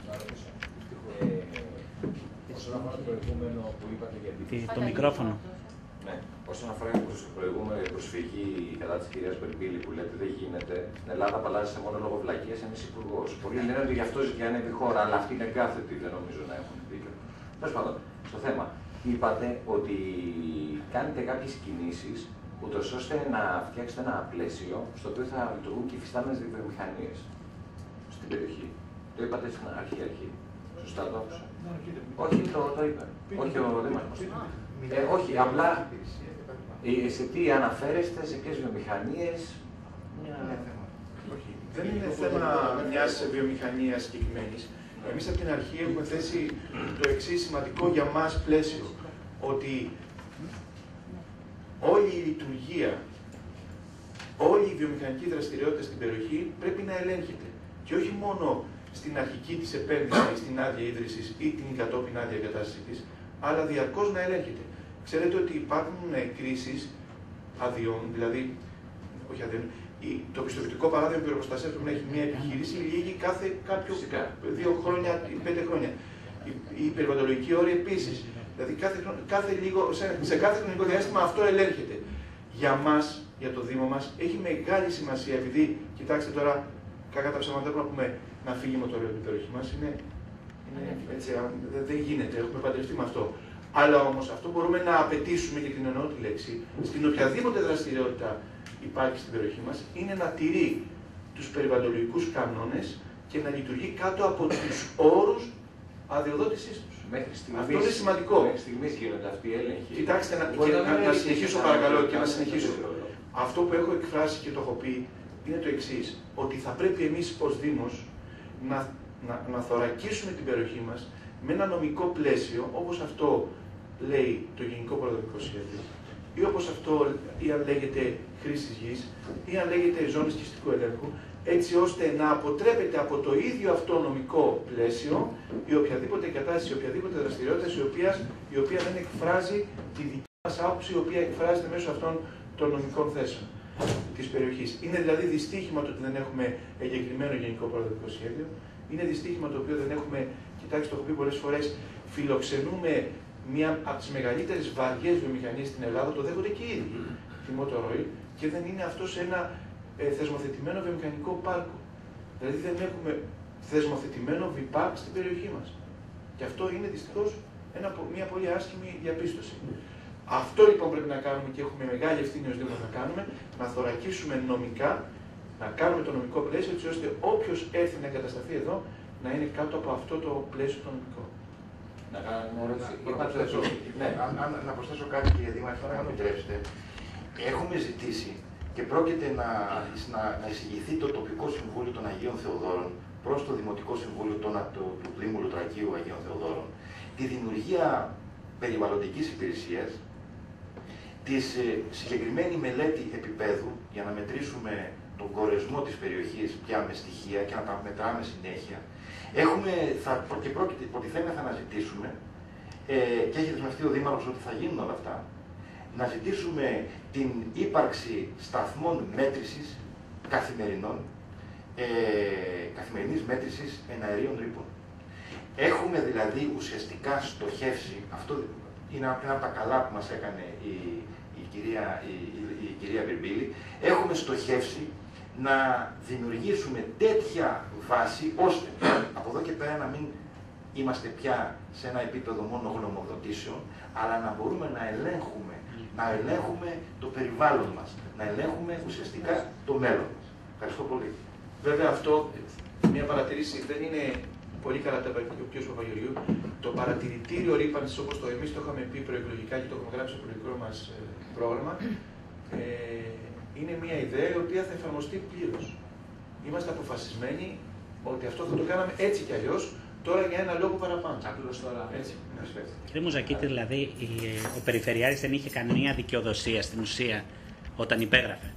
Όσον αφορά το προηγούμενο που είπατε για την. Το μικρόφωνο. Ναι, όσον αφορά την προηγούμενη προσφυγή κατά τη κυρία Περιπίλη που λέτε δεν γίνεται, στην Ελλάδα απαλλάσσεται μόνο λόγω βλακίας ένας υπουργός. Πολλοί λένε ότι γι' αυτό ζητιάνευε η χώρα, αλλά αυτοί είναι κάθετοι, δεν νομίζω να έχουν δίκιο. Τέλος πάντων, στο θέμα, είπατε ότι κάνετε κάποιες κινήσεις ούτως ώστε να φτιάξετε ένα πλαίσιο στο οποίο θα λειτουργούν και οι φυστάμενες βιομηχανίες στην περιοχή. Το είπατε στην αρχή, αρχή. Σωστά το άκουσα. Όχι, το, το είπε. Όχι ο Δήμαρχος. Ε, όχι, απλά ε, σε τι αναφέρεστε, σε ποιες βιομηχανίες. Μια... Όχι, δεν είναι θέμα μιας βιομηχανίας συγκεκριμένης. Εμείς από την αρχή έχουμε θέσει το εξής σημαντικό για μας πλαίσιο, ότι όλη η λειτουργία, όλη η βιομηχανική δραστηριότητα στην περιοχή πρέπει να ελέγχεται. Και όχι μόνο στην αρχική της επένδυση, στην άδεια ίδρυσης ή την κατόπιν άδεια εγκατάστασή της, αλλά διαρκώς να ελέγχεται. Ξέρετε ότι υπάρχουν κρίσεις αδειών, δηλαδή, όχι αδειών, το πιστοποιητικό παράδειγμα πυροπροστασίας πρέπει να έχει μια επιχείρηση, λύγει κάθε κάποιο δύο χρόνια ή πέντε χρόνια. Η περιβαλλοντολογική όρη επίσης. Δηλαδή, κάθε, κάθε λίγο, σε, σε κάθε χρονικό διάστημα αυτό ελέγχεται. Για μας, για το Δήμο μας, έχει μεγάλη σημασία, επειδή, κοιτάξτε τώρα, κακά τα ψέματα πρέπει να πούμε να φύγει η Motorola από την περιοχή μας, είναι, είναι έτσι, δεν γίνεται, έχουμε παντρευτεί με αυτό. Αλλά όμως αυτό μπορούμε να απαιτήσουμε, και την εννοώ τη λέξη, στην οποιαδήποτε δραστηριότητα υπάρχει στην περιοχή μας, είναι να τηρεί τους περιβαλλοντολογικούς κανόνες και να λειτουργεί κάτω από τους όρους αδειοδότησής τους. Μέχρι στιγμής, αυτό είναι σημαντικό. Μέχρι στιγμής γίνονται αυτοί οι έλεγχοι. Κοιτάξτε, να, και, να, να συνεχίσω παρακαλώ και να συνεχίσω. Αυτό που έχω εκφράσει και το έχω πει είναι το εξής, ότι θα πρέπει εμείς ως Δήμος να, να, να θωρακίσουμε την περιοχή μας με ένα νομικό πλαίσιο, όπως αυτό λέει το Γενικό Προδομικό Σχέδιο, ή όπως αυτό, ή αν λέγεται χρήση γης, ή αν λέγεται ζώνη σκιστικού ελέγχου, έτσι ώστε να αποτρέπεται από το ίδιο αυτό νομικό πλαίσιο η οποιαδήποτε κατάσταση, η οποιαδήποτε δραστηριότητα η οποία, η οποία δεν εκφράζει τη δική μας άποψη, η οποία εκφράζεται μέσω αυτών των νομικών θέσεων της περιοχής. Είναι δηλαδή δυστύχημα το ότι δεν έχουμε εγκεκριμένο Γενικό Προδομικό Σχέδιο. Είναι δυστύχημα το οποίο δεν έχουμε, κοιτάξτε, το έχω πει πολλές φορές, φιλοξενούμε μία από τις μεγαλύτερες βαριές βιομηχανίες στην Ελλάδα, το δέχονται και οι ίδιοι, τη Motorola, και δεν είναι αυτό σε ένα ε, θεσμοθετημένο βιομηχανικό πάρκο. Δηλαδή δεν έχουμε θεσμοθετημένο βιπάκ στην περιοχή μας. Και αυτό είναι δυστυχώς Ένα, μια πολύ άσχημη διαπίστωση. Αυτό λοιπόν πρέπει να κάνουμε και έχουμε μεγάλη ευθύνη ως Δήμος να κάνουμε, να θωρακίσουμε νομικά, να κάνουμε το νομικό πλαίσιο, έτσι ώστε όποιος έρθει να εγκατασταθεί εδώ να είναι κάτω από αυτό το πλαίσιο το νομικό. Να κάνω μια ερώτηση. Ναι, να προσθέσω κάτι, κύριε Δήμαρχε, αν μου επιτρέψετε. Έχουμε ζητήσει και πρόκειται να, να, να εισηγηθεί το τοπικό συμβούλιο των Αγίων Θεοδόρων προς το Δημοτικό Συμβούλιο των, του, του Δήμου Λουτρακίου Αγίων Θεοδόρων τη δημιουργία περιβαλλοντικής υπηρεσίας, τη ε, συγκεκριμένη μελέτη επίπεδου για να μετρήσουμε τον κορεσμό της περιοχής πια με στοιχεία και να τα μετράμε συνέχεια. Έχουμε, θα, και πρόκειται, υποτιθέμεθα να ζητήσουμε, ε, και έχει δεσμευτεί ο Δήμαρχος ότι θα γίνουν όλα αυτά, να ζητήσουμε την ύπαρξη σταθμών μέτρησης καθημερινών, ε, καθημερινής μέτρησης εναερίων ρήπων. Έχουμε δηλαδή ουσιαστικά στοχεύσει, αυτό είναι ένα από τα καλά που μας έκανε η, η, κυρία, η, η, η κυρία Βιρμπίλη, έχουμε στοχεύσει να δημιουργήσουμε τέτοια βάση ώστε από εδώ και πέρα να μην είμαστε πια σε ένα επίπεδο μόνο γνωμοδοτήσεων, αλλά να μπορούμε να ελέγχουμε, να ελέγχουμε το περιβάλλον μας, να ελέγχουμε ουσιαστικά το μέλλον μας. Ευχαριστώ πολύ. Βέβαια αυτό, μια παρατηρήση, δεν είναι πολύ καλά τα είπε ο κ. Παπαγεωργιού. Το παρατηρητήριο ρήπανσης, όπως το εμείς το είχαμε πει προεκλογικά και το έχουμε γράψει στο προεκλογικό μας πρόγραμμα, ε, είναι μια ιδέα η οποία θα εφαρμοστεί πλήρως. Είμαστε αποφασισμένοι ότι αυτό θα το κάναμε έτσι κι αλλιώς, τώρα για ένα λόγο παραπάνω. Απλώς τώρα. Έτσι. Κύριε Μουζακίτη, δηλαδή ο Περιφερειάρχης δεν είχε καμία δικαιοδοσία στην ουσία όταν υπέγραφε.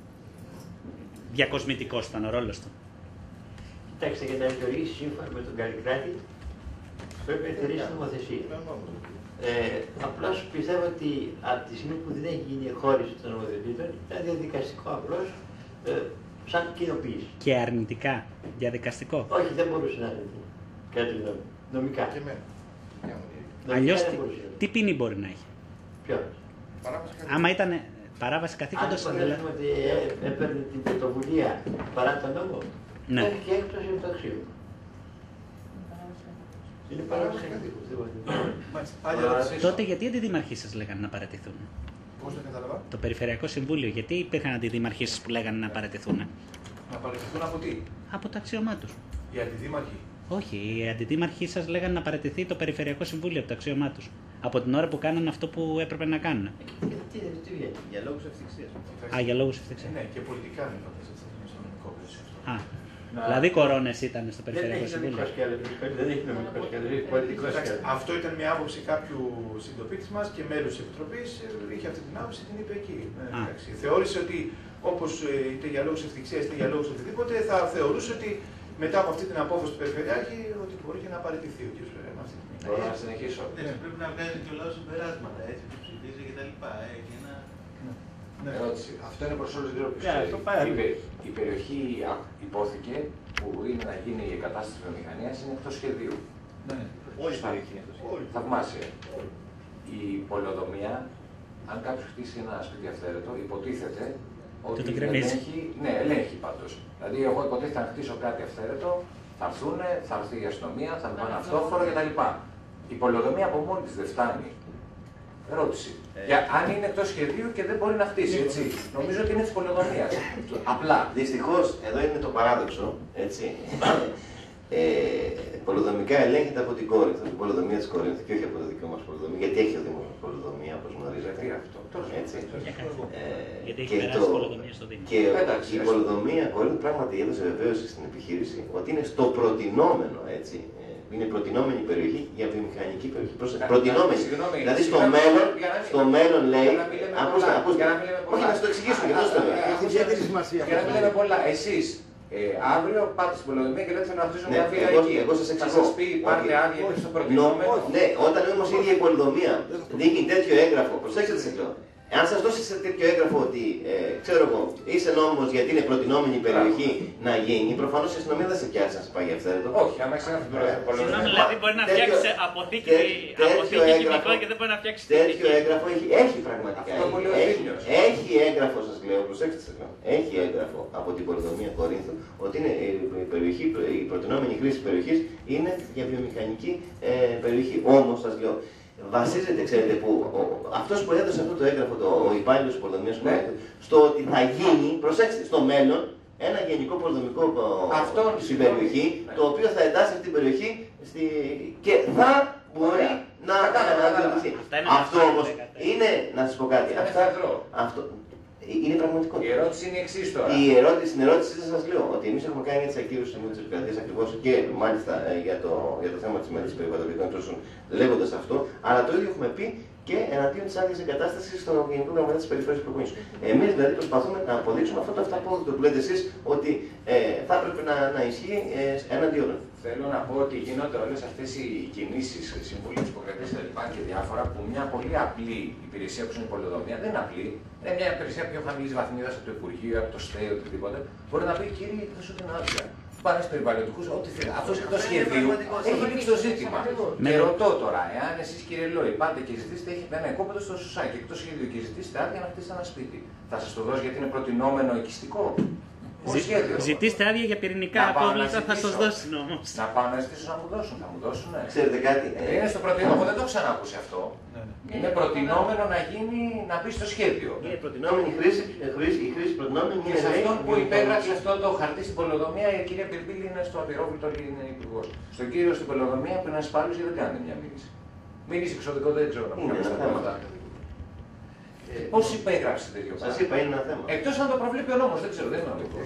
Διακοσμητικός ήταν ο ρόλος του. Κοιτάξτε, για να λειτουργήσει σύμφωνα με τον Καλλικράτη, πρέπει να τηρήσει νομοθεσία. Ε, απλώς πιστεύω ότι από τη στιγμή που δεν έχει γίνει η χώριση των νομοθετήτων, ήταν διαδικαστικό απλώς, ε, σαν κοινοποίηση. Και αρνητικά, διαδικαστικό. Όχι, δεν μπορούσε να είναι. Κάτι νομικά. Και εμένα. Αλλιώς, τι, τι ποινή μπορεί να έχει. Ποιο? Άμα ήταν παράβαση καθήκοντος. Αν υποθέσουμε ότι έπαιρνε την πρωτοβουλία παρά τον νόμο, ναι. Έχει και έκπτωση από το αξίο. Είναι παράβαση καθήκοντος. Τότε γιατί οι αντιδήμαρχοι σας λέγανε να παραιτηθούν? Πώς το κατάλαβα? Το Περιφερειακό Συμβούλιο, γιατί υπήρχαν αντιδήμαρχοι σας που λέγανε να παραιτηθούν? Να παραιτηθούν από τι? Από το αξίωμά τους. Οι αντιδήμαρχοι. Όχι, οι αντιδήμαρχοι σας λέγανε να παραιτηθεί το Περιφερειακό Συμβούλιο από το αξίωμά τους. Από την ώρα που κάνανε αυτό που έπρεπε να κάνουν. Για λόγους ευθυξίας. Α, για λόγους ευθυξίας. Ναι, και πολιτικά δεν υπόθεση στο νομικό πλαίσιο αυτό. Α, δηλαδή κορώνες ήταν στο Περιφερειακό Συμβούλιο. Δεν έχει νομικό σκέλος, έχει πολιτικό σκέλος. Αυτό ήταν μια άποψη κάποιου συντοπίτης μας και μέλους της Επιτροπής, είχε αυτή την άποψη, την είπε εκεί. Θεώρησε ότι όπως είτε για λόγους ευθυξίας είτε για λόγους οτιδήποτε, θα θεωρούσε ότι μετά από αυτή την απόφαση του Περιφερειάρχη ότι μπορεί και να παραιτηθεί ο κ. Αυτή την Μπορώ να συνεχίσω. Πρέπει να βγάζει και ο λαός συμπεράσματα, έτσι, που ψηφίζει κτλ. Ερώτηση. Αυτό είναι προς όλους τους δύο Η περιοχή υπόθηκε που είναι να γίνει η εγκατάσταση βιομηχανίας είναι εκτός σχεδίου. Ναι, όλη η περιοχή είναι εκτός σχεδίου. Θαυμάσια. Η πολεοδομία, αν κάποιος χτίσει ένα σπίτι αυθαίρετο, υποτίθεται ότι ελέγχει, ναι, ελέγχει πάντως. Δηλαδή, εγώ υποτίθεται να χτίσω κάτι αυθαίρετο, θα έρθουν, θα έρθει η αστυνομία, θα με πάνε αυτόφορο κτλ. Η πολεοδομία από μόνη της δεν φτάνει. Ερώτηση. Ε, Για, αν είναι εκτός σχεδίου και δεν μπορεί να χτίσει, έτσι. Νομίζω ότι είναι της πολεοδομίας. Απλά. Δυστυχώς, εδώ είναι το παράδοξο, έτσι. Ε, πολεοδομικά ελέγχεται από την Κόρινθο, από την πολεοδομία της Κόρινθου και όχι από το δικό μας πολεοδομία, γιατί έχει ο Δήμος πολεοδομία, όπως γνωρίζετε. Έτσι. Ε, γιατί έχει και περάσει το, πολεοδομία στο Δήμο. Και η πολεοδομία Κόρινθου πράγματι έδωσε βεβαίωση στην επιχείρηση ότι είναι στο προτινόμενο, έτσι. Είναι προτινόμενη περιοχή για βιομηχανική περιοχή. Προτινόμενη. Δηλαδή στο μέλλον, στο μέλλον λέει. Ακούστε, ακούστε. Όχι, να σου το εξηγήσουμε και αυτό το λέω. Για να μην λέμε πολλά. Εσείς ε, αύριο πάτε στην πολεοδομία και λέτε να χτίσουμε μια βίλα εκεί. Εγώ σας εξηγώ. Θα σας πει πάρτε άδεια και στο προτινόμενο. Ναι, όταν όμως η ίδια η πολεοδομία δίνει τέτοιο έγγραφο, προσέξτε τι λέω. Εάν σας δώσει σε τέτοιο έγγραφο ότι, ε, ξέρω εγώ, είσαι νόμιμος γιατί είναι προτινόμενη η περιοχή να γίνει, προφανώς η αστυνομία δεν σε πιάσει να σε πάει ευθέρετο. Όχι, άμα έχει ένα Συγγνώμη, δηλαδή μπορεί να φτιάξει αποθήκη χημικό και δεν μπορεί να φτιάξει τέτοιο έγγραφο έχει, έχει πραγματικά. Έχει, έχει έγγραφο, σας λέω, προσέξτε σας λέω. Έχει έγγραφο από την πολυδομία Κορίνθου ότι είναι η, περιοχή, η προτινόμενη χρήση της περιοχής είναι για βιομηχανική ε, περιοχή. Όμως, σας λέω, βασίζεται, ξέρετε, που αυτός που έδωσε αυτό το έγγραφο, το, ο υπάλληλος της πολυδομίας Κορίνθου, στο ότι θα γίνει, προσέξτε, στο μέλλον, ένα γενικό πολυδομικό στην περιοχή, ναι, το οποίο θα εντάσσει αυτή την περιοχή στη... και θα μπορεί να αναδειωθεί. Αυτό όμως είναι, να σας πω κάτι, αυτά, αυτό είναι πραγματικότητα. Η ερώτηση είναι η εξής τώρα. Η ερώτηση, στην ερώτηση σας λέω ότι εμείς έχουμε κάνει έτσι ακύρωση της επικρατείας ακριβώς και μάλιστα για το, για το θέμα της μελέτης περιβαλλοντικών τρόσων λέγοντας αυτό, αλλά το ίδιο έχουμε πει και εναντίον της άδειας εγκατάστασης στο Γενικό Γραμματέα της Περιφέρειας του Πελοποννήσου. Εμείς δηλαδή προσπαθούμε να αποδείξουμε αυτό το αυταπόδεικτο που λέτε εσείς ότι ε, θα έπρεπε να, να ισχύει ε, εναντίον. Θέλω να πω ότι γίνονται όλες αυτές οι κινήσεις, συμβούλια της Ιπποκρατίας κτλ. Και διάφορα που μια πολύ απλή υπηρεσία που είναι η πολεοδομία, δεν είναι απλή, είναι μια υπηρεσία πιο χαμηλής βαθμίδας από το Υπουργείο, από το ΣΤΕ, οτιδήποτε, μπορεί να πει κύριε, θα σου την άδεια. Πάνε στους περιβαλλοντικούς, ό,τι θέλει. Αυτό εκτός σχεδίου έχει λήξει το ζήτημα. Και ρωτώ τώρα, εάν εσείς κύριε Λόι πάτε και ζητήσετε, έχετε ένα οικόπεδο στο Σουσάκι εκτός σχεδίου και ζητήσετε άδεια να χτίσετε ένα σπίτι, θα σας το δώσω γιατί είναι προτινόμενο οικιστικό. Ζη, ζητήστε άδεια για πυρηνικά απόβλητα, θα σας δώσουν όμως. Να πάω να ζητήσω να μου δώσουν, θα μου δώσουν. Ναι. Ξέρετε κάτι. Είναι στο προτινόμενο, εγώ δεν το έχω ξανακούσει αυτό. Ναι, ναι. Είναι προτινόμενο να γίνει, να μπει στο σχέδιο. Είναι προτινόμενη χρήση, χρήση, η χρήση προτινόμενη είναι. Και σε αυτόν που υπέγραψε αυτό το χαρτί στην πολεοδομία, η κυρία Πυρπίλη είναι στο απειρόβλητο, είναι υπουργός. Στον κύριο στην πολεοδομία που είναι ασφάλους δεν κάνει μια μήνυση. Μήνυση εξωδικό δεν ξέρω να πούμε στα θέματα. Πώς υπέγραψε τέτοιο πράγμα. Σας είπα, είναι ένα θέμα. Εκτός αν το προβλέπει ο νόμος, δεν ξέρω, δεν είναι νομικός.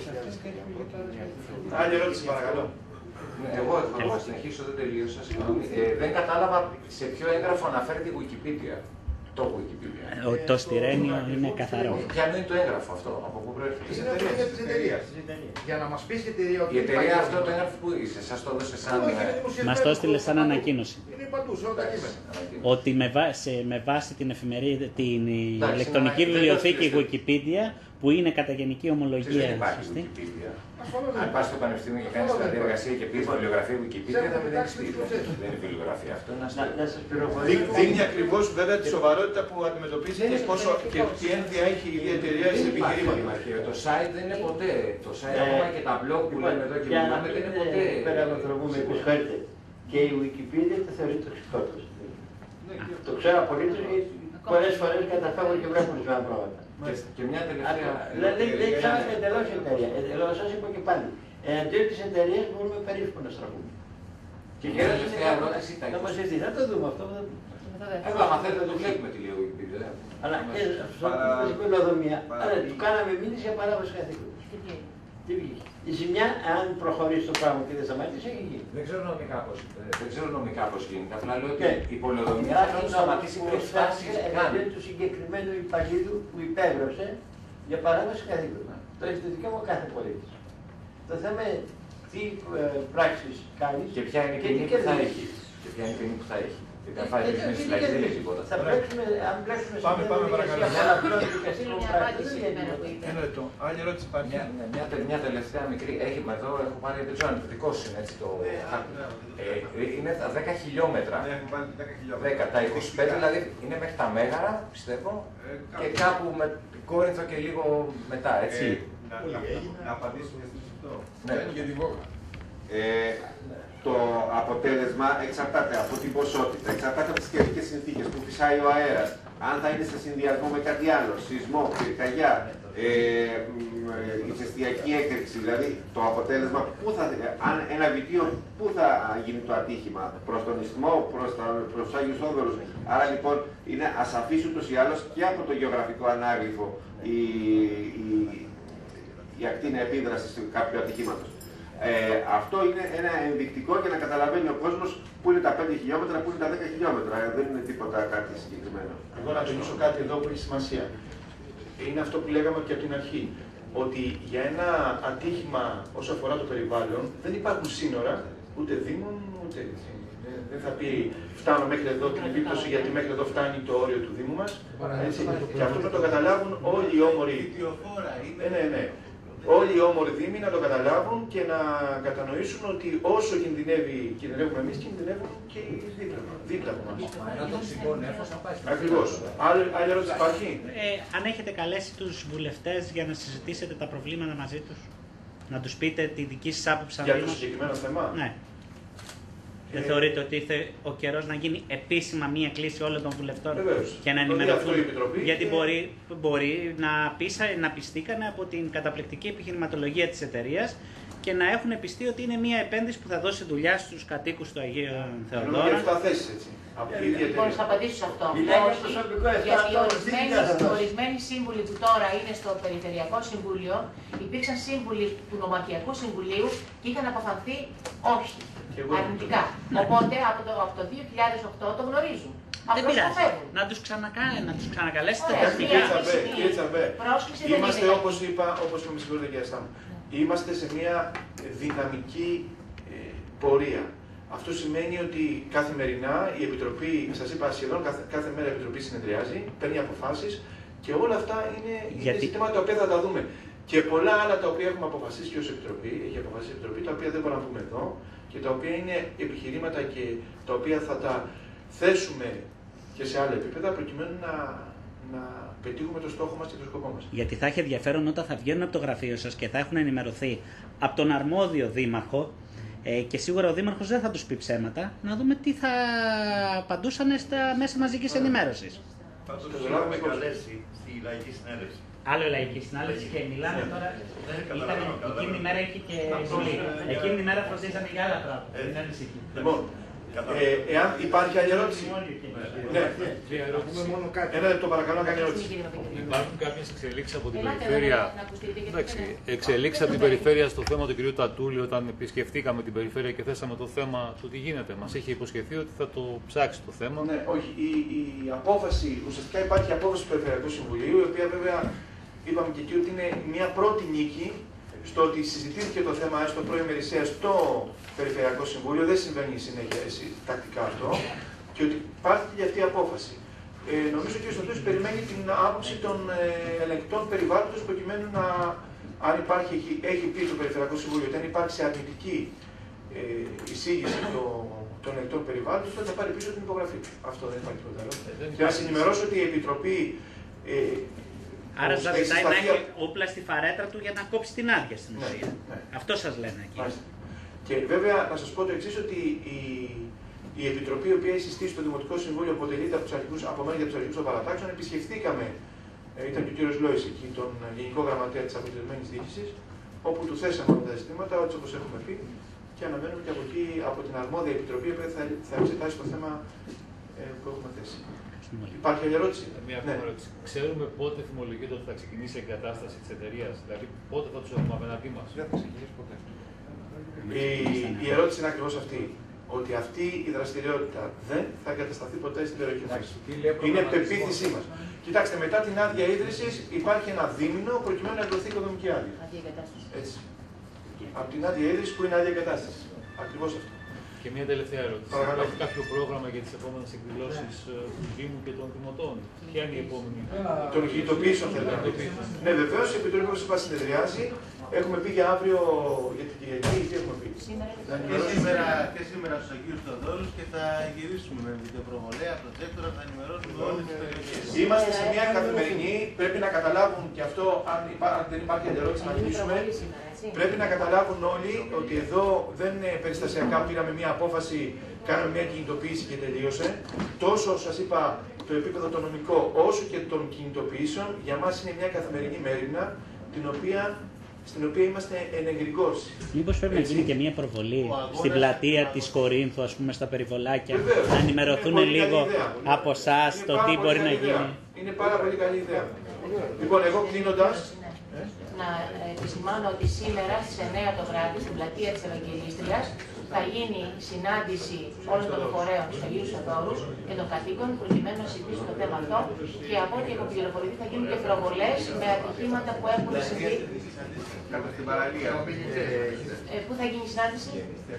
Άλλη ερώτηση, παρακαλώ. Εγώ θα συνεχίσω, δεν τελείωσα. Ε, δεν κατάλαβα σε ποιο έγγραφο αναφέρεται η Wikipedia. Το Wikipedia. Το στιρένιο είναι καθαρό. Ποιο είναι το έγγραφο αυτό, από πού προέρχεται. Της εταιρείας. Για να μας πεις η εταιρεία ότι. Η εταιρεία αυτό το έγγραφο που είσαι, σας το έδωσε σαν. Μας το έστειλε σαν ανακοίνωση. Είναι παντού, σε όλα τα κείμενα. Ότι με, βάση, με βάση την εφημερίδα, την ηλεκτρονική βιβλιοθήκη Wikipedia, που είναι κατά γενική ομολογία. Δεν υπάρχει Wikipedia. Αν πας στο πανεπιστήμιο και κάνεις δηλαδή εργασία και πεις βιβλιογραφία Wikipedia, θα μην έχεις τίποτα. Δεν είναι βιβλιογραφία αυτό. Δείχνει ακριβώς βέβαια τη σοβαρότητα που αντιμετωπίζει και πόσο και τι ένδια έχει η εταιρεία σε επιχειρήματα. Το site δεν είναι ποτέ. Το site ακόμα και τα blog που λέμε εδώ και μιλάμε δεν είναι ποτέ. Πέρα από το πούμε, επισχωρείτε. Και η Wikipedia το θεωρεί τοξικότητα. Το ξέρω απολύτως γιατί πολλές φορές καταφεύγουν και βλέπουν ορισμένα πράγματα. Και μια τελευταία. Δεν ξέρω εντελώς η εταιρεία. Εντελώς σας είπα και πάλι. Εναντίον της εταιρείας μπορούμε περίπου να στραφούμε. Και μια τελευταία ερώτηση. Να μας έρθει, θα το δούμε αυτό. Εγώ, άμα θέλετε, το βλέπουμε τη λίγο Wikipedia. Αλλά και στην πολεοδομία. Αλλά του κάναμε μήνυση για παράβαση καθήκοντος. Τι βγήκε. Η ζημιά, αν προχωρήσει το πράγμα και δεν σταματήσει, έχει γίνει. Δεν ξέρω νομικά πώς, δεν ξέρω νομικά πώς γίνεται. Απλά λέω ότι η πολεοδομία θα πρέπει να σταματήσει πριν φτάσει εναντίον του συγκεκριμένου υπαλλήλου που υπέγραψε για παράβαση καθήκοντων. Το έχει το δικαίωμα κάθε πολίτη. Το θέμα είναι τι πράξεις κάνει και ποια είναι η ποινή που θα έχει. Και ποια είναι η ποινή που θα έχει. Γιατί αν φάει ρυθμίσει στη φυλακή δεν έχει τίποτα. Θα πλέξουμε, αν πλέξουμε πάμε, πάμε παρακαλώ. Ένα λεπτό. Άλλη ερώτηση υπάρχει. Μια, μια, μια τελευταία μικρή. Έχει, εδώ έχω πάρει, δεν ξέρω αν το δικό σου είναι έτσι το χάρτη. Ε, είναι τα δέκα χιλιόμετρα. Ναι, έχουμε πάρει δέκα χιλιόμετρα. δέκα, τα είκοσι πέντε δηλαδή είναι μέχρι τα Μέγαρα, πιστεύω. Ε, και κάπου με Κόρινθο και λίγο μετά, έτσι. Ε, να, να, να απαντήσουμε στην αυτό. Ναι, για την Βόγα. Ε, το αποτέλεσμα εξαρτάται από την ποσότητα, εξαρτάται από τις καιρικές συνθήκες που φυσάει ο αέρας, αν θα είναι σε συνδυασμό με κάτι άλλο, σεισμό, πυρκαγιά, ε, ηφαιστειακή έκρηξη, δηλαδή το αποτέλεσμα, που θα, αν ένα βιτίο, πού θα γίνει το ατύχημα, προς τον Ισθμό, προς, τα, προς τους Άγιους Όδωρους. Άρα λοιπόν είναι ασαφής ούτως ή άλλως και από το γεωγραφικό ανάγλυφο η, η, η ακτίνα επίδρασης κάποιου ατυχήματος. Ε, αυτό είναι ένα ενδεικτικό για να καταλαβαίνει ο κόσμος πού είναι τα πέντε χιλιόμετρα, πού είναι τα δέκα χιλιόμετρα. Δεν είναι τίποτα κάτι συγκεκριμένο. Εγώ να τονίσω κάτι εδώ που έχει σημασία. Είναι αυτό που λέγαμε και από την αρχή. Ότι για ένα ατύχημα όσο αφορά το περιβάλλον δεν υπάρχουν σύνορα ούτε δήμων ούτε. δεν θα πει φτάνω μέχρι εδώ την επίπτωση γιατί μέχρι εδώ φτάνει το όριο του Δήμου μας. Έτσι. Και αυτό να το καταλάβουν όλοι οι όμοροι. Ναι, ναι, ναι. Όλοι οι όμοροι Δήμοι να το καταλάβουν και να κατανοήσουν ότι όσο κινδυνεύει, κινδυνεύουμε εμείς, κινδυνεύουν και οι δίπλα από εμάς. Ακριβώς. Άλλη ερώτηση υπάρχει? Ε, αν έχετε καλέσει τους βουλευτές για να συζητήσετε τα προβλήματα μαζί τους, να τους πείτε τη δική σας άποψη. Για το συγκεκριμένο θέμα. Ναι. Δεν ε... θεωρείτε ότι ήρθε ο καιρός να γίνει επίσημα μία κλίση όλων των βουλευτών Βεβαίως. Και να ενημερωθούν? Γιατί και... μπορεί, μπορεί να, πείσα, να πιστήκανε από την καταπληκτική επιχειρηματολογία της εταιρείας και να έχουν πιστεί ότι είναι μία επένδυση που θα δώσει δουλειά στους κατοίκους του Αγίου Θεοδόρου. Για εφτά θέσεις, έτσι. Λοιπόν, θα απαντήσω σε αυτό. Όχι, γιατί ορισμένοι, ορισμένοι σύμβουλοι που τώρα είναι στο Περιφερειακό Συμβούλιο υπήρξαν σύμβουλοι του Νομαρχιακού Συμβουλίου και είχαν αποφανθεί όχι, αρνητικά. Οπότε από το, από το δύο χιλιάδες οκτώ το γνωρίζουν. Δεν πειράζει. Να τους, ξανακα... να τους ξανακαλέσετε. Κύριε Τσαμπέ, είμαστε όπως είπα, όπως είπαμε συγχωρείτε κύριε Στάμου, είμαστε σε μια δυναμική ε, πορεία. Αυτό σημαίνει ότι καθημερινά η Επιτροπή, σας είπα σχεδόν κάθε, κάθε μέρα η Επιτροπή συνεδριάζει, παίρνει αποφάσεις και όλα αυτά είναι, Γιατί... είναι ζητήματα τα οποία θα τα δούμε. Και πολλά άλλα τα οποία έχουμε αποφασίσει και ως Επιτροπή, έχει αποφασίσει η Επιτροπή, τα οποία δεν μπορούμε να πούμε εδώ και τα οποία είναι επιχειρήματα και τα οποία θα τα θέσουμε και σε άλλα επίπεδα προκειμένου να, να πετύχουμε το στόχο μας και το σκοπό μας. Γιατί θα έχει ενδιαφέρον όταν θα βγαίνουν από το γραφείο σας και θα έχουν ενημερωθεί από τον αρμόδιο δήμαρχο. Ε, και σίγουρα ο Δήμαρχος δεν θα τους πει ψέματα, να δούμε τι θα απαντούσαν στα μέσα μαζικής ενημέρωσης. Πάντως το έχουμε καλέσει στη Λαϊκή Συνέλευση. Άλλο η Λαϊκή Συνέλευση και μιλάμε τώρα. Ήταν, εκείνη η μέρα είχε και πολύ. Εκείνη η μέρα φροντίζανε για άλλα πράγματα. Ε, εάν υπάρχει άλλη ερώτηση. Ναι. μόνο κάτι. Ένα λεπτό παρακαλώ να κάνει ερώτηση. Υπάρχουν κάποιες εξελίξεις από την περιφέρεια. Εντάξει, εξελίξεις από την περιφέρεια στο θέμα του κ. Τατούλη, όταν επισκεφτήκαμε την περιφέρεια και θέσαμε το θέμα του τι γίνεται. Μας είχε υποσχεθεί ότι θα το ψάξει το θέμα. Ναι, όχι. Η, η απόφαση, ουσιαστικά υπάρχει απόφαση του Περιφερειακού Συμβουλίου, η οποία βέβαια είπαμε και εκεί ότι είναι μια πρώτη νίκη στο ότι συζητήθηκε το θέμα έστω προημερησία στο Περιφερειακό Συμβούλιο, δεν συμβαίνει συνέχεια εσύ, τακτικά αυτό, και ότι υπάρχει και αυτή η απόφαση. Ε, νομίζω ότι ο κ. Στοτούς περιμένει την άποψη των ε, ελεγκτών περιβάλλοντος προκειμένου να, αν υπάρχει, έχει, έχει πει το Περιφερειακό Συμβούλιο ότι αν υπάρξει αρνητική ε, εισήγηση το, των ελεγκτών περιβάλλοντος, τότε θα πάρει πίσω την υπογραφή. Αυτό δεν υπάρχει τίποτα άλλο. Και να σας ενημερώσω ότι η Επιτροπή. Ε, Άρα θα ζητάει να έχει όπλα στη φαρέτρα του για να κόψει την άδεια στην ουσία. Ναι, ναι. Αυτό σας λένε εκεί. Μάλιστα. Και βέβαια να σας πω το εξής, ότι η, η Επιτροπή, η οποία έχει συστήσει το Δημοτικό Συμβούλιο, αποτελείται από τους αρχικούς, από μέλη από τους αρχικούς των παρατάξεων, επισκεφθήκαμε, ε, ήταν και ο κύριος Λόης εκεί, τον Γενικό Γραμματέα της Αποτελεσμένης Διοίκησης, όπου του θέσαμε όλα τα ζητήματα, έτσι όπως έχουμε πει, και αναμένουμε και από εκεί, από την αρμόδια Επιτροπή, που θα, θα εξετάσει το θέμα ε, που έχουμε θέσει. Υπάρχει άλλη ερώτηση? Μια ακόμα ερώτηση. Ξέρουμε πότε θυμολογείται ότι θα ξεκινήσει η εγκατάσταση της εταιρείας, δηλαδή πότε θα τους έχουμε απέναντί μας? Δεν θα ξεκινήσει ποτέ. Η, η ερώτηση είναι ακριβώς αυτή. Ότι αυτή η δραστηριότητα δεν θα εγκατασταθεί ποτέ στην περιοχή μας. Είναι πεποίθησή μας. Κοιτάξτε, μετά την άδεια ίδρυσης υπάρχει ένα δίμηνο προκειμένου να εκδοθεί οικοδομική άδεια. Έτσι. Από την άδεια ίδρυση που είναι άδεια εγκατάσταση. Ακριβώς αυτό. Και μια τελευταία ερώτηση. Υπάρχει κάποιο πρόγραμμα για τις επόμενες εκδηλώσεις του Δήμου και των Δημοτών? Ποια είναι η επόμενη? Των κινητοποιήσεων θέλετε να πείτε? Ναι, βεβαίως η Επιτροπή όπως είπα συνεδριάζει. Έχουμε πει για αύριο για την Κυριακή, τι έχουμε πει? Και σήμερα, και σήμερα στους Αγίους Θεοδόρους και θα γυρίσουμε με βιντεοπροβολέα, προτζέκτορα, θα ενημερώσουμε όλες τις περιοχές. Είμαστε σε μια καθημερινή, πρέπει να καταλάβουν και αυτό, αν, υπά, αν δεν υπάρχει ερώτηση να κλείσουμε, πρέπει να καταλάβουν όλοι ότι εδώ δεν είναι περιστασιακά, πήραμε μια απόφαση, κάναμε μια κινητοποίηση και τελείωσε. Τόσο σας είπα το επίπεδο το νομικό, όσο και των κινητοποιήσεων, για μας είναι μια καθημερινή μέρημνα, την οποία στην οποία είμαστε ενεργικώς. Μήπως πρέπει Έτσι. να γίνει και μια προβολή στην πλατεία της Κορίνθου, ας πούμε, στα περιβολάκια, Βεβαίως. να ενημερωθούν λίγο από εσάς το τι μπορεί να γίνει. Είναι πάρα πολύ καλή ιδέα. Λοιπόν, εγώ κλείνοντας. Να επισημάνω ότι σήμερα στις εννέα το βράδυ στην πλατεία της Ευαγγελίστριας θα γίνει συνάντηση όλων των φορέων του Αγίου Θεοδόρου και των κατοίκων προκειμένου να συζητήσουν το θέμα αυτό και από ό,τι έχω πληροφορηθεί θα γίνουν και προβολές με ατυχήματα που έχουν συμβεί. στην παραλία. Ε, πού θα γίνει η συνάντηση?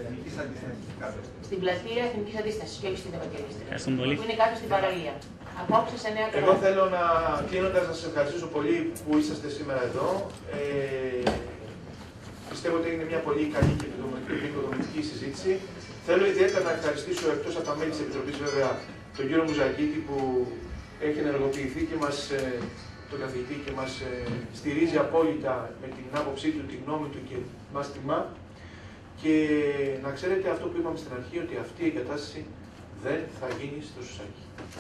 Στην πλατεία Εθνικής Αντίστασης και όχι στην Ευαγγελιστική. Που είναι κάτω στην παραλία. Απόψε σε νέα Εγώ θέλω να, κλείνοντας, να σας ευχαριστήσω πολύ που είσαστε σήμερα εδώ. Ε, πιστεύω ότι είναι μια πολύ καλή και επικοδομητική συζήτηση. Θέλω ιδιαίτερα να ευχαριστήσω, εκτός από τα μέλη της Επιτροπής, βέβαια, τον κύριο Μουζακίτη που έχει ενεργοποιηθεί και μας, τον καθηγητή, και μας στηρίζει απόλυτα με την άποψή του, την γνώμη του και μας τιμά. Και να ξέρετε αυτό που είπαμε στην αρχή, ότι αυτή η εγκατάσταση δεν θα γίνει στο Σουσάκι.